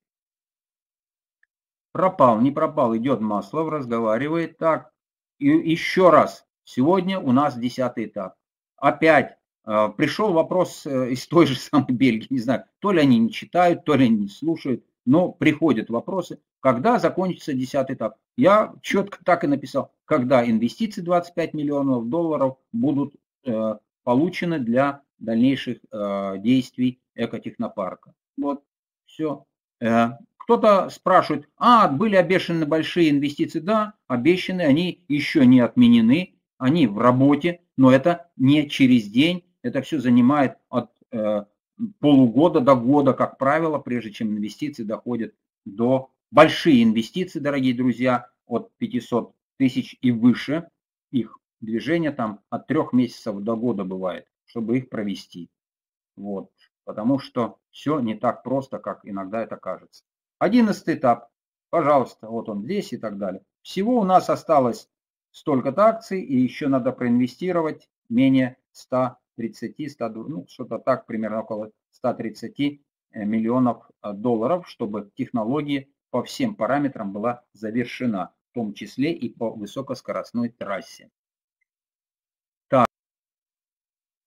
[SPEAKER 1] Пропал, не пропал, идет Маслов, разговаривает. Так, и еще раз, сегодня у нас десятый этап. Опять э, пришел вопрос э, из той же самой Бельгии, не знаю, то ли они не читают, то ли они не слушают, но приходят вопросы, когда закончится десятый этап. Я четко так и написал, когда инвестиции двадцать пять миллионов долларов будут э, получены для дальнейших э, действий экотехнопарка. Вот, все. Э, кто-то спрашивает, а, были обещаны большие инвестиции? Да, обещаны, они еще не отменены, они в работе, но это не через день, это все занимает от э, полугода до года, как правило, прежде чем инвестиции доходят до большие инвестиции, дорогие друзья, от пятисот тысяч и выше, их движение там от трех месяцев до года бывает, чтобы их провести. Вот. Потому что все не так просто, как иногда это кажется. Одиннадцатый этап. Пожалуйста, вот он здесь и так далее. Всего у нас осталось столько-то акций, и еще надо проинвестировать менее ста тридцати, ну что-то так, примерно около ста тридцати миллионов долларов, чтобы технология по всем параметрам была завершена, в том числе и по высокоскоростной трассе.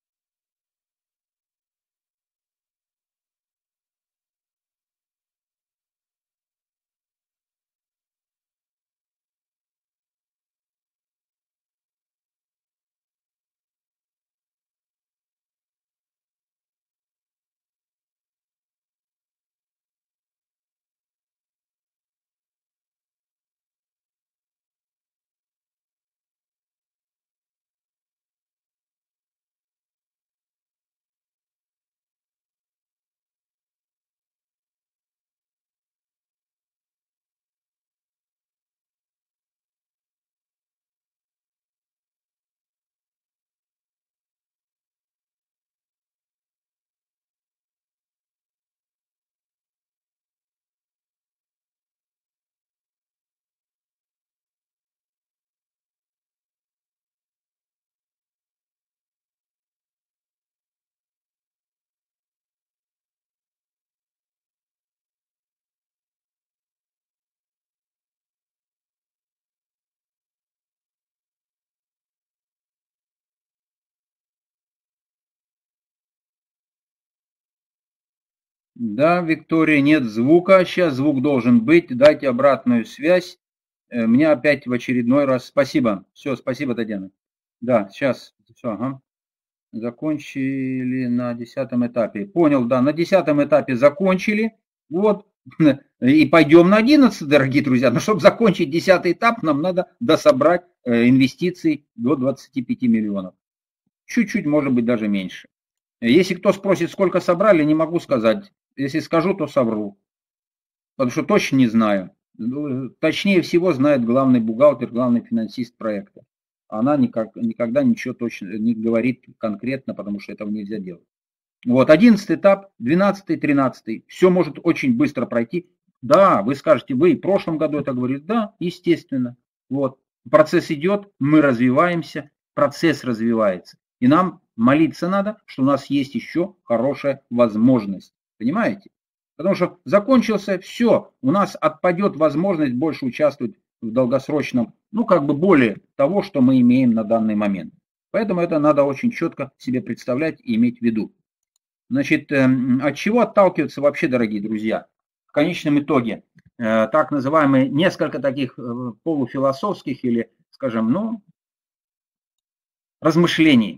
[SPEAKER 1] Да, Виктория, нет звука. Сейчас звук должен быть. Дайте обратную связь. Мне опять в очередной раз. Спасибо. Все, спасибо, Татьяна. Да, сейчас. Все, ага. Закончили на десятом этапе. Понял, да, на десятом этапе закончили. Вот. И пойдем на одиннадцатый, дорогие друзья. Но чтобы закончить десятый этап, нам надо дособрать инвестиций до двадцати пяти миллионов. Чуть-чуть, может быть, даже меньше. Если кто спросит, сколько собрали, не могу сказать. Если скажу, то совру. Потому что точно не знаю. Точнее всего знает главный бухгалтер, главный финансист проекта. Она никак, никогда ничего точно не говорит конкретно, потому что этого нельзя делать. Вот, одиннадцатый этап, двенадцатый, тринадцатый. Все может очень быстро пройти. Да, вы скажете, вы и в прошлом году это говорили. Да, естественно. Вот. Процесс идет, мы развиваемся, процесс развивается. И нам молиться надо, что у нас есть еще хорошая возможность. Понимаете? Потому что закончился, все, у нас отпадет возможность больше участвовать в долгосрочном, ну как бы более того, что мы имеем на данный момент. Поэтому это надо очень четко себе представлять и иметь в виду. Значит, от чего отталкиваться вообще, дорогие друзья? В конечном итоге, так называемые несколько таких полуфилософских или, скажем, ну, размышлений.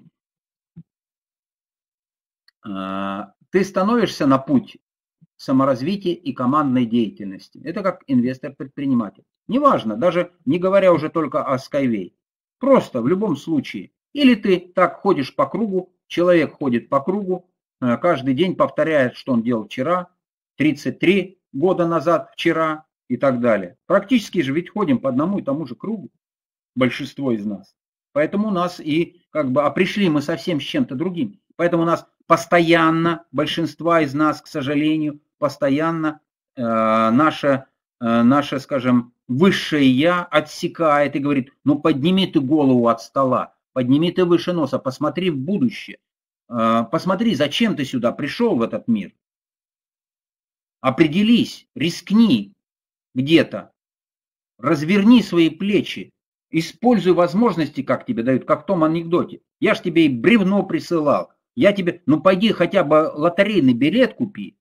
[SPEAKER 1] Ты становишься на путь саморазвития и командной деятельности. Это как инвестор-предприниматель. Неважно, даже не говоря уже только о Skyway. Просто в любом случае. Или ты так ходишь по кругу, человек ходит по кругу, каждый день повторяет, что он делал вчера, тридцать три года назад, вчера и так далее. Практически же ведь ходим по одному и тому же кругу, большинство из нас. Поэтому у нас и как бы, а пришли мы совсем с чем-то другим. Поэтому у нас постоянно, большинство из нас, к сожалению, постоянно э, наше, э, наше, скажем, высшее я отсекает и говорит, ну подними ты голову от стола, подними ты выше носа, посмотри в будущее. Посмотри, зачем ты сюда пришел в этот мир. Определись, рискни где-то, разверни свои плечи, используй возможности, как тебе дают, как в том анекдоте. Я ж тебе и бревно присылал, я тебе, ну пойди хотя бы лотерейный билет купи.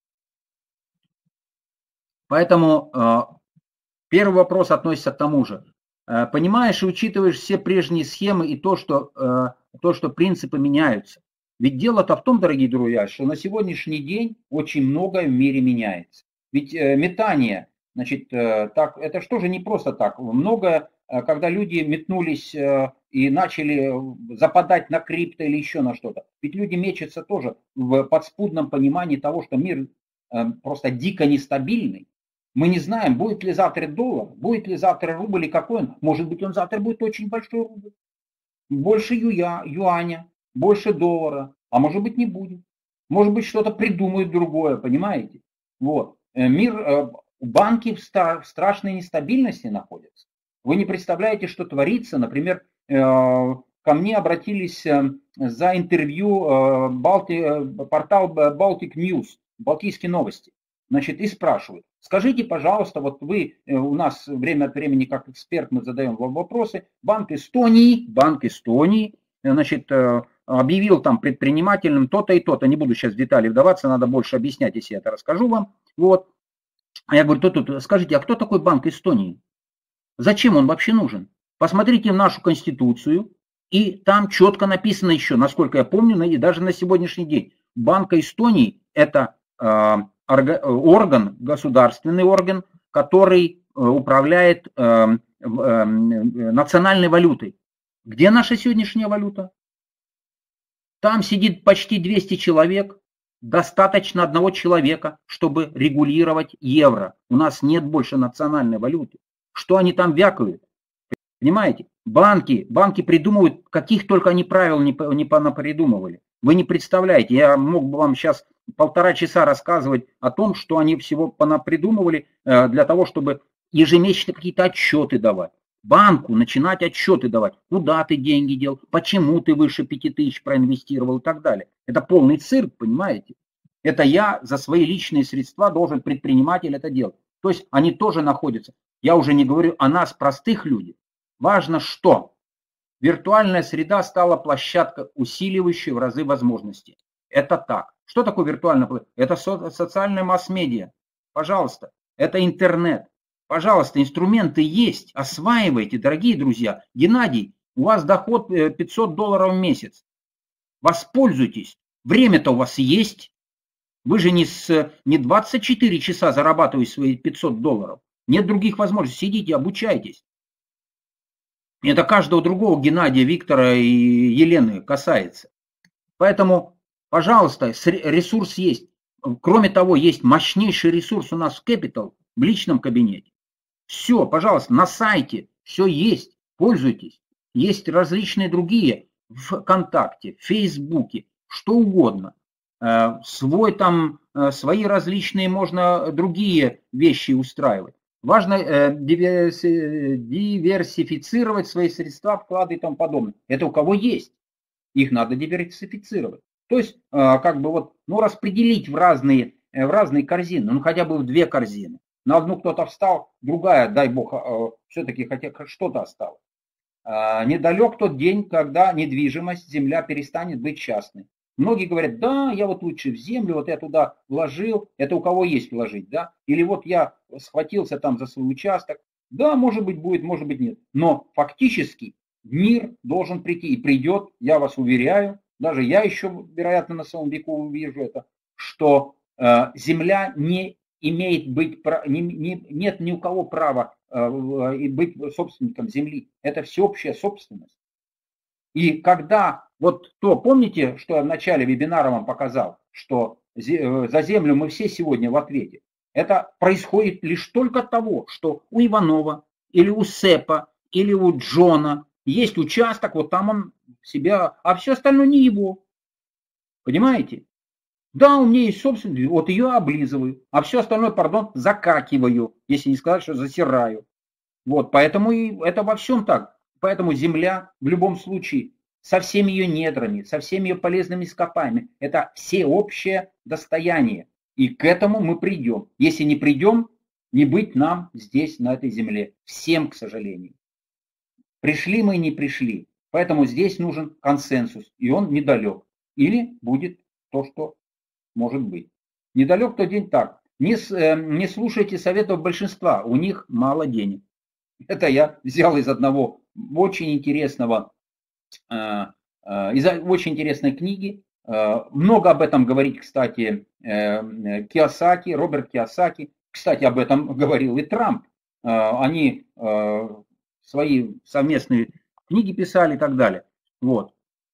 [SPEAKER 1] Поэтому э, первый вопрос относится к тому же. Э, понимаешь и учитываешь все прежние схемы и то, что, э, то, что принципы меняются. Ведь дело-то в том, дорогие друзья, что на сегодняшний день очень многое в мире меняется. Ведь э, метание, значит, э, так, это что же не просто так. Многое, э, когда люди метнулись э, и начали западать на крипто или еще на что-то. Ведь люди мечутся тоже в подспудном понимании того, что мир э, просто дико нестабильный. Мы не знаем, будет ли завтра доллар, будет ли завтра рубль и какой он. Может быть, он завтра будет очень большой рубль. Больше юя, юаня. Больше доллара, а может быть не будет. Может быть что-то придумают другое, понимаете? Вот. Мир, банки в страшной нестабильности находятся. Вы не представляете, что творится. Например, ко мне обратились за интервью Baltic, портал Baltic News, Балтийские новости. Значит, и спрашивают, скажите, пожалуйста, вот вы, у нас время от времени как эксперт мы задаем вам вопросы, Банк Эстонии, Банк Эстонии, значит, объявил там предпринимательным то-то и то-то. Не буду сейчас в детали вдаваться, надо больше объяснять, если я это расскажу вам. Вот. А я говорю, тут, тут, скажите, а кто такой Банк Эстонии? Зачем он вообще нужен? Посмотрите в нашу конституцию, и там четко написано еще, насколько я помню, и даже на сегодняшний день. Банк Эстонии это э, орган, государственный орган, который э, управляет э, э, национальной валютой. Где наша сегодняшняя валюта? Там сидит почти двести человек, достаточно одного человека, чтобы регулировать евро. У нас нет больше национальной валюты. Что они там вякают? Понимаете? Банки, банки придумывают, каких только они правил не, не понапридумывали. Вы не представляете, я мог бы вам сейчас полтора часа рассказывать о том, что они всего понапридумывали для того, чтобы ежемесячно какие-то отчеты давать. Банку начинать отчеты давать, куда ты деньги дел, почему ты выше пяти тысяч проинвестировал и так далее. Это полный цирк, понимаете? Это я за свои личные средства должен, предприниматель, это делать. То есть они тоже находятся. Я уже не говорю о нас, простых людях. Важно, что виртуальная среда стала площадкой, усиливающей в разы возможности. Это так. Что такое виртуальная площадка? Это со социальная масс-медиа. Пожалуйста, это интернет. Пожалуйста, инструменты есть, осваивайте, дорогие друзья. Геннадий, у вас доход пятьсот долларов в месяц. Воспользуйтесь. Время-то у вас есть. Вы же не, с, не двадцать четыре часа зарабатываете свои пятьсот долларов. Нет других возможностей. Сидите, обучайтесь. Это каждого другого Геннадия, Виктора и Елены касается. Поэтому, пожалуйста, ресурс есть. Кроме того, есть мощнейший ресурс у нас в Capital, в личном кабинете. Все, пожалуйста, на сайте все есть. Пользуйтесь. Есть различные другие в ВКонтакте, в Фейсбуке, что угодно. Свой там, свои различные, можно другие вещи устраивать. Важно диверсифицировать свои средства, вклады и тому подобное. Это у кого есть. Их надо диверсифицировать. То есть, как бы вот, ну, распределить в разные, в разные корзины, ну, хотя бы в две корзины. На одну кто-то встал, другая, дай бог, все-таки хотя что-то осталось. Недалек тот день, когда недвижимость, земля перестанет быть частной. Многие говорят, да, я вот лучше в землю, вот я туда вложил, это у кого есть вложить, да? Или вот я схватился там за свой участок, да, может быть будет, может быть нет. Но фактически мир должен прийти и придет, я вас уверяю, даже я еще, вероятно, на своем веку увижу это, что э, земля не имеет быть, не, не, нет ни у кого права э, быть собственником земли. Это всеобщая собственность. И когда вот то, помните, что я в начале вебинара вам показал, что за землю мы все сегодня в ответе. Это происходит лишь только от того, что у Иванова или у Сэпа или у Джона есть участок, вот там он себя, а все остальное не его. Понимаете? Да, у меня есть собственность, вот ее облизываю, а все остальное, пардон, закакиваю, если не сказать, что засираю. Вот, поэтому и это во всем так. Поэтому земля в любом случае со всеми ее недрами, со всеми ее полезными ископаемыми, это всеобщее достояние. И к этому мы придем. Если не придем, не быть нам здесь, на этой земле. Всем, к сожалению. Пришли мы, не пришли. Поэтому здесь нужен консенсус, и он недалек. Или будет то, что может быть. Недалек тот день так. Не, не слушайте советов большинства, у них мало денег. Это я взял из одного очень интересного, из очень интересной книги. Много об этом говорит, кстати, Кийосаки, Роберт Кийосаки. Кстати, об этом говорил и Трамп. Они свои совместные книги писали и так далее. Вот.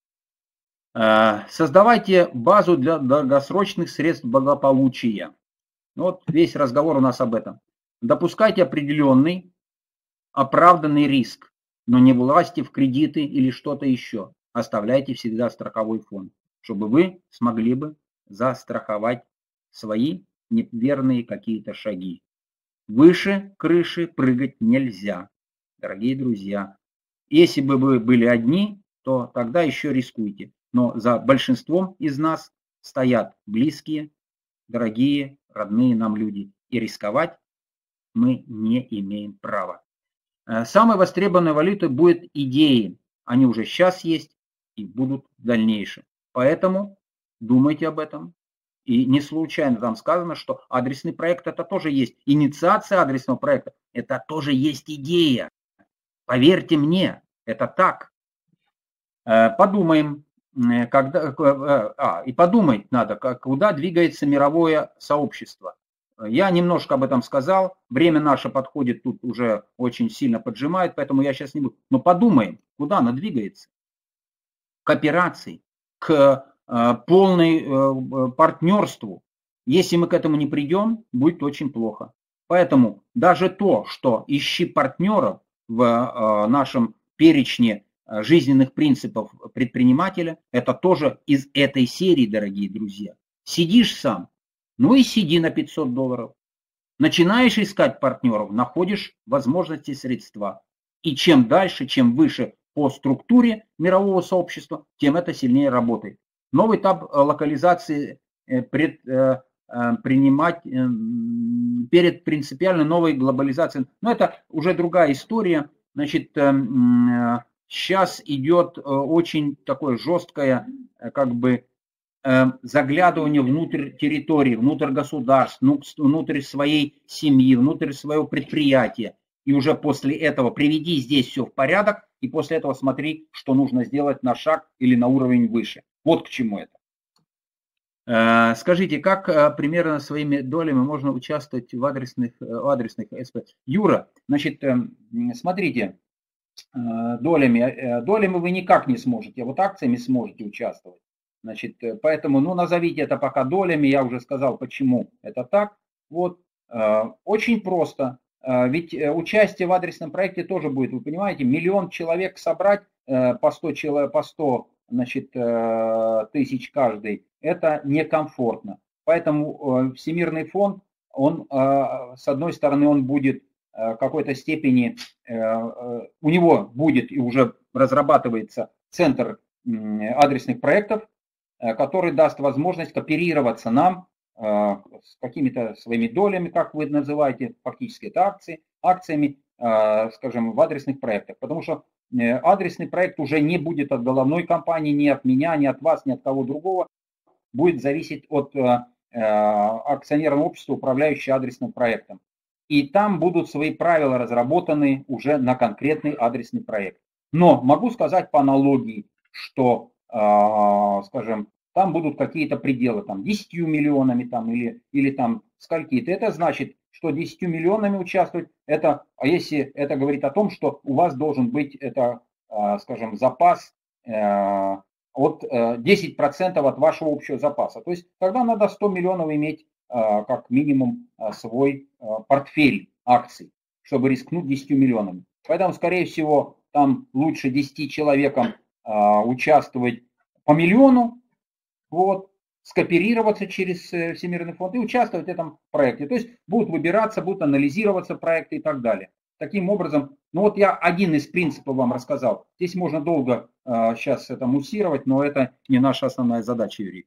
[SPEAKER 1] Создавайте базу для долгосрочных средств благополучия. Вот весь разговор у нас об этом. Допускайте определенный оправданный риск, но не власти в кредиты или что-то еще. Оставляйте всегда страховой фонд, чтобы вы смогли бы застраховать свои неверные какие-то шаги. Выше крыши прыгать нельзя, дорогие друзья. Если бы вы были одни, то тогда еще рискуйте. Но за большинством из нас стоят близкие, дорогие, родные нам люди. И рисковать мы не имеем права. Самой востребованной валютой будут идеи. Они уже сейчас есть и будут в дальнейшем. Поэтому думайте об этом. И не случайно там сказано, что адресный проект это тоже есть. Инициация адресного проекта это тоже есть идея. Поверьте мне, это так. Подумаем, когда, а, и подумать надо, куда двигается мировое сообщество. Я немножко об этом сказал, время наше подходит, тут уже очень сильно поджимает, поэтому я сейчас не буду. Но подумаем, куда оно двигается. К операции, к э, полной э, партнерству. Если мы к этому не придем, будет очень плохо. Поэтому даже то, что ищи партнеров в э, нашем перечне жизненных принципов предпринимателя, это тоже из этой серии, дорогие друзья. Сидишь сам. Ну и сиди на пятьсот долларов. Начинаешь искать партнеров, находишь возможности, средства. И чем дальше, чем выше по структуре мирового сообщества, тем это сильнее работает. Новый этап локализации пред, принимать перед принципиально новой глобализацией. Но это уже другая история. Значит, сейчас идет очень такое жесткое, как бы, заглядывание внутрь территории, внутрь государств, внутрь своей семьи, внутрь своего предприятия. И уже после этого приведи здесь все в порядок, и после этого смотри, что нужно сделать на шаг или на уровень выше. Вот к чему это. Скажите, как примерно своими долями можно участвовать в адресных, в адресных СП? Юра, значит, смотрите, долями, долями вы никак не сможете, вот акциями сможете участвовать. Значит, поэтому, ну, назовите это пока долями, я уже сказал, почему это так. Вот, очень просто, ведь участие в адресном проекте тоже будет, вы понимаете, миллион человек собрать по сто, по сто значит, тысяч каждый, это некомфортно. Поэтому Всемирный фонд, он, с одной стороны, он будет в какой-то степени, у него будет и уже разрабатывается центр адресных проектов, который даст возможность кооперироваться нам с какими-то своими долями, как вы называете, фактически это акции, акциями, скажем, в адресных проектах. Потому что адресный проект уже не будет от головной компании, ни от меня, ни от вас, ни от кого другого. Будет зависеть от акционерного общества, управляющего адресным проектом. И там будут свои правила разработаны уже на конкретный адресный проект. Но могу сказать по аналогии, что, скажем, там будут какие-то пределы, там, десятью миллионами там, или, или там скольки-то. Это значит, что десятью миллионами участвовать, это, а если это говорит о том, что у вас должен быть, это, скажем, запас от десять процентов от вашего общего запаса. То есть тогда надо сто миллионов иметь как минимум свой портфель акций, чтобы рискнуть десятью миллионами. Поэтому, скорее всего, там лучше десяти человекам участвовать по миллиону, вот, скооперироваться через Всемирный фонд и участвовать в этом проекте. То есть будут выбираться, будут анализироваться проекты и так далее. Таким образом, ну вот я один из принципов вам рассказал. Здесь можно долго э, сейчас это муссировать, но это не наша основная задача, Юрий.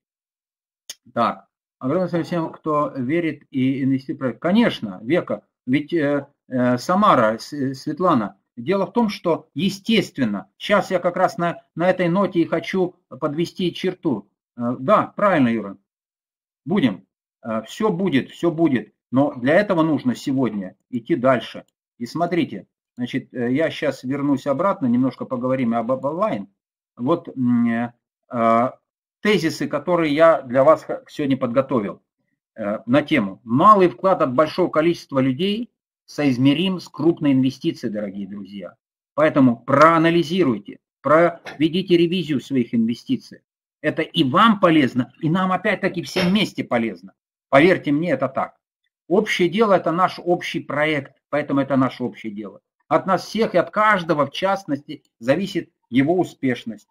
[SPEAKER 1] Так, огромное спасибо всем, кто верит и инвестирует в проект. Конечно, Века, ведь э, э, Самара, Светлана, дело в том, что естественно, сейчас я как раз на, на этой ноте и хочу подвести черту. Да, правильно, Юра. Будем. Все будет, все будет. Но для этого нужно сегодня идти дальше. И смотрите, значит, я сейчас вернусь обратно, немножко поговорим об онлайн. Вот э, тезисы, которые я для вас сегодня подготовил э, на тему. Малый вклад от большого количества людей соизмерим с крупной инвестицией, дорогие друзья. Поэтому проанализируйте, проведите ревизию своих инвестиций. Это и вам полезно, и нам опять-таки всем вместе полезно. Поверьте мне, это так. Общее дело – это наш общий проект, поэтому это наше общее дело. От нас всех и от каждого, в частности, зависит его успешность.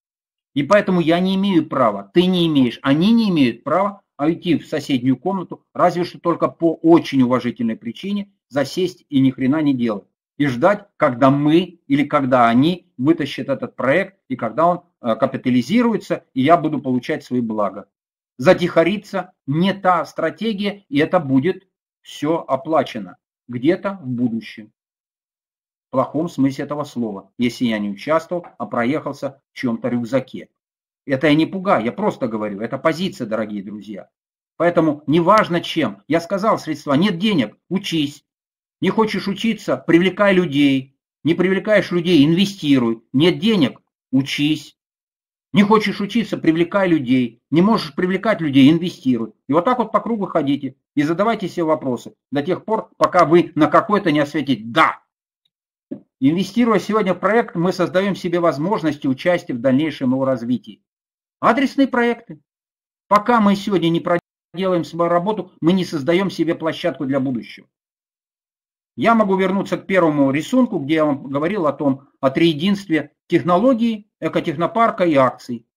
[SPEAKER 1] И поэтому я не имею права, ты не имеешь, они не имеют права уйти в соседнюю комнату, разве что только по очень уважительной причине засесть и ни хрена не делать. И ждать, когда мы или когда они вытащат этот проект, и когда он капитализируется, и я буду получать свои блага. Затихариться не та стратегия, и это будет все оплачено где-то в будущем. В плохом смысле этого слова, если я не участвовал, а проехался в чем-то рюкзаке. Это я не пугаю, я просто говорю, это позиция, дорогие друзья. Поэтому неважно чем, я сказал, средства, нет денег, учись. Не хочешь учиться, привлекай людей. Не привлекаешь людей, инвестируй. Нет денег, учись. Не хочешь учиться, привлекай людей. Не можешь привлекать людей, инвестируй. И вот так вот по кругу ходите и задавайте себе вопросы до тех пор, пока вы на какой-то не ответите «да». Инвестируя сегодня в проект, мы создаем себе возможности участия в дальнейшем его развитии. Адресные проекты. Пока мы сегодня не проделаем свою работу, мы не создаем себе площадку для будущего. Я могу вернуться к первому рисунку, где я вам говорил о том, о триединстве технологии, экотехнопарка и акций.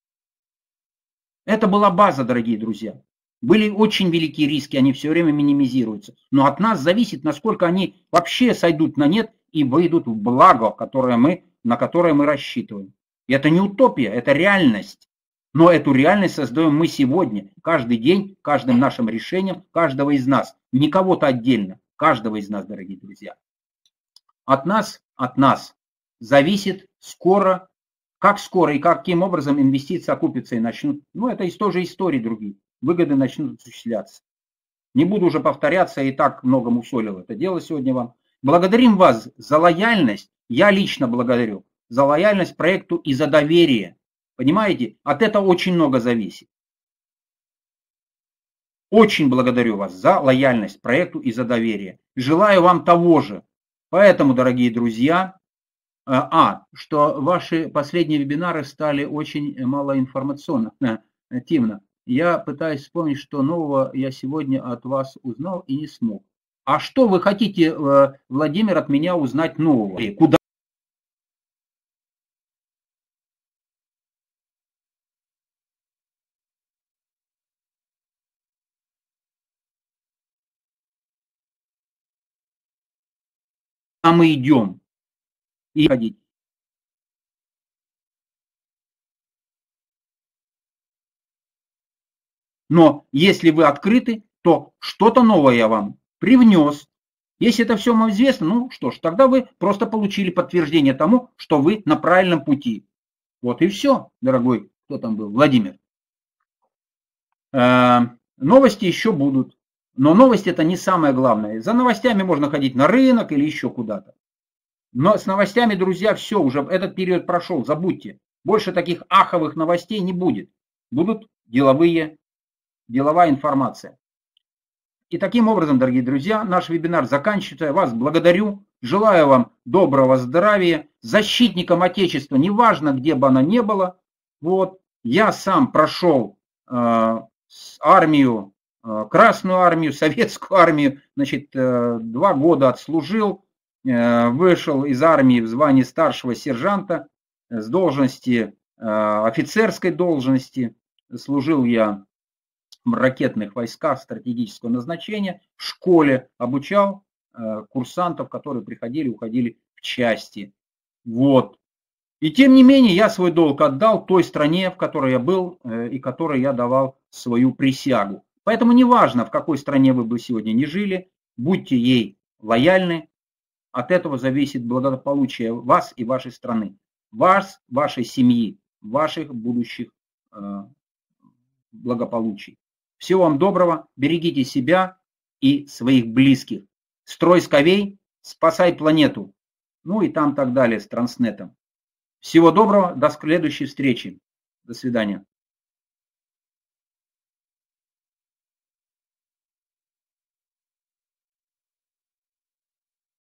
[SPEAKER 1] Это была база, дорогие друзья. Были очень великие риски, они все время минимизируются. Но от нас зависит, насколько они вообще сойдут на нет и выйдут в благо, которое мы, на которое мы рассчитываем. И это не утопия, это реальность. Но эту реальность создаем мы сегодня, каждый день, каждым нашим решением, каждого из нас. Не кого-то отдельно. Каждого из нас, дорогие друзья. От нас, от нас зависит скоро Как скоро и каким образом инвестиции окупятся и начнут, ну это из той же истории другие, выгоды начнут осуществляться. Не буду уже повторяться, и так много мусолил это дело сегодня вам. Благодарим вас за лояльность, я лично благодарю, за лояльность проекту и за доверие. Понимаете, от этого очень много зависит. Очень благодарю вас за лояльность проекту и за доверие. Желаю вам того же. Поэтому, дорогие друзья, а, что ваши последние вебинары стали очень малоинформационными. Тимна, я пытаюсь вспомнить, что нового я сегодня от вас узнал и не смог. А что вы хотите, Владимир, от меня узнать нового? Куда? А мы идем и ходить. Но если вы открыты, то что-то новое я вам привнес. Если это все вам известно, ну что ж, тогда вы просто получили подтверждение тому, что вы на правильном пути. Вот и все, дорогой, кто там был, Владимир. Э, новости еще будут. Но новости это не самое главное. За новостями можно ходить на рынок или еще куда-то. Но с новостями, друзья, все, уже этот период прошел, забудьте. Больше таких аховых новостей не будет. Будут деловые, деловая информация. И таким образом, дорогие друзья, наш вебинар заканчивается. Я вас благодарю. Желаю вам доброго здравия. Защитникам Отечества, неважно, где бы оно ни было. Вот. Я сам прошел э, армию, э, Красную армию, Советскую армию. Значит, э, два года отслужил. Э, вышел из армии в звании старшего сержанта с должности, э, офицерской должности. Служил я в ракетных войсках стратегического назначения, в школе обучал э, курсантов, которые приходили, уходили в части. Вот. И тем не менее я свой долг отдал той стране, в которой я был э, и которой я давал свою присягу. Поэтому неважно, в какой стране вы бы сегодня не жили, будьте ей лояльны. От этого зависит благополучие вас и вашей страны, вас, вашей семьи, ваших будущих э, благополучий. Всего вам доброго, берегите себя и своих близких. Строй Сковей, спасай планету. Ну и там так далее с Транснетом. Всего доброго, до следующей встречи. До свидания.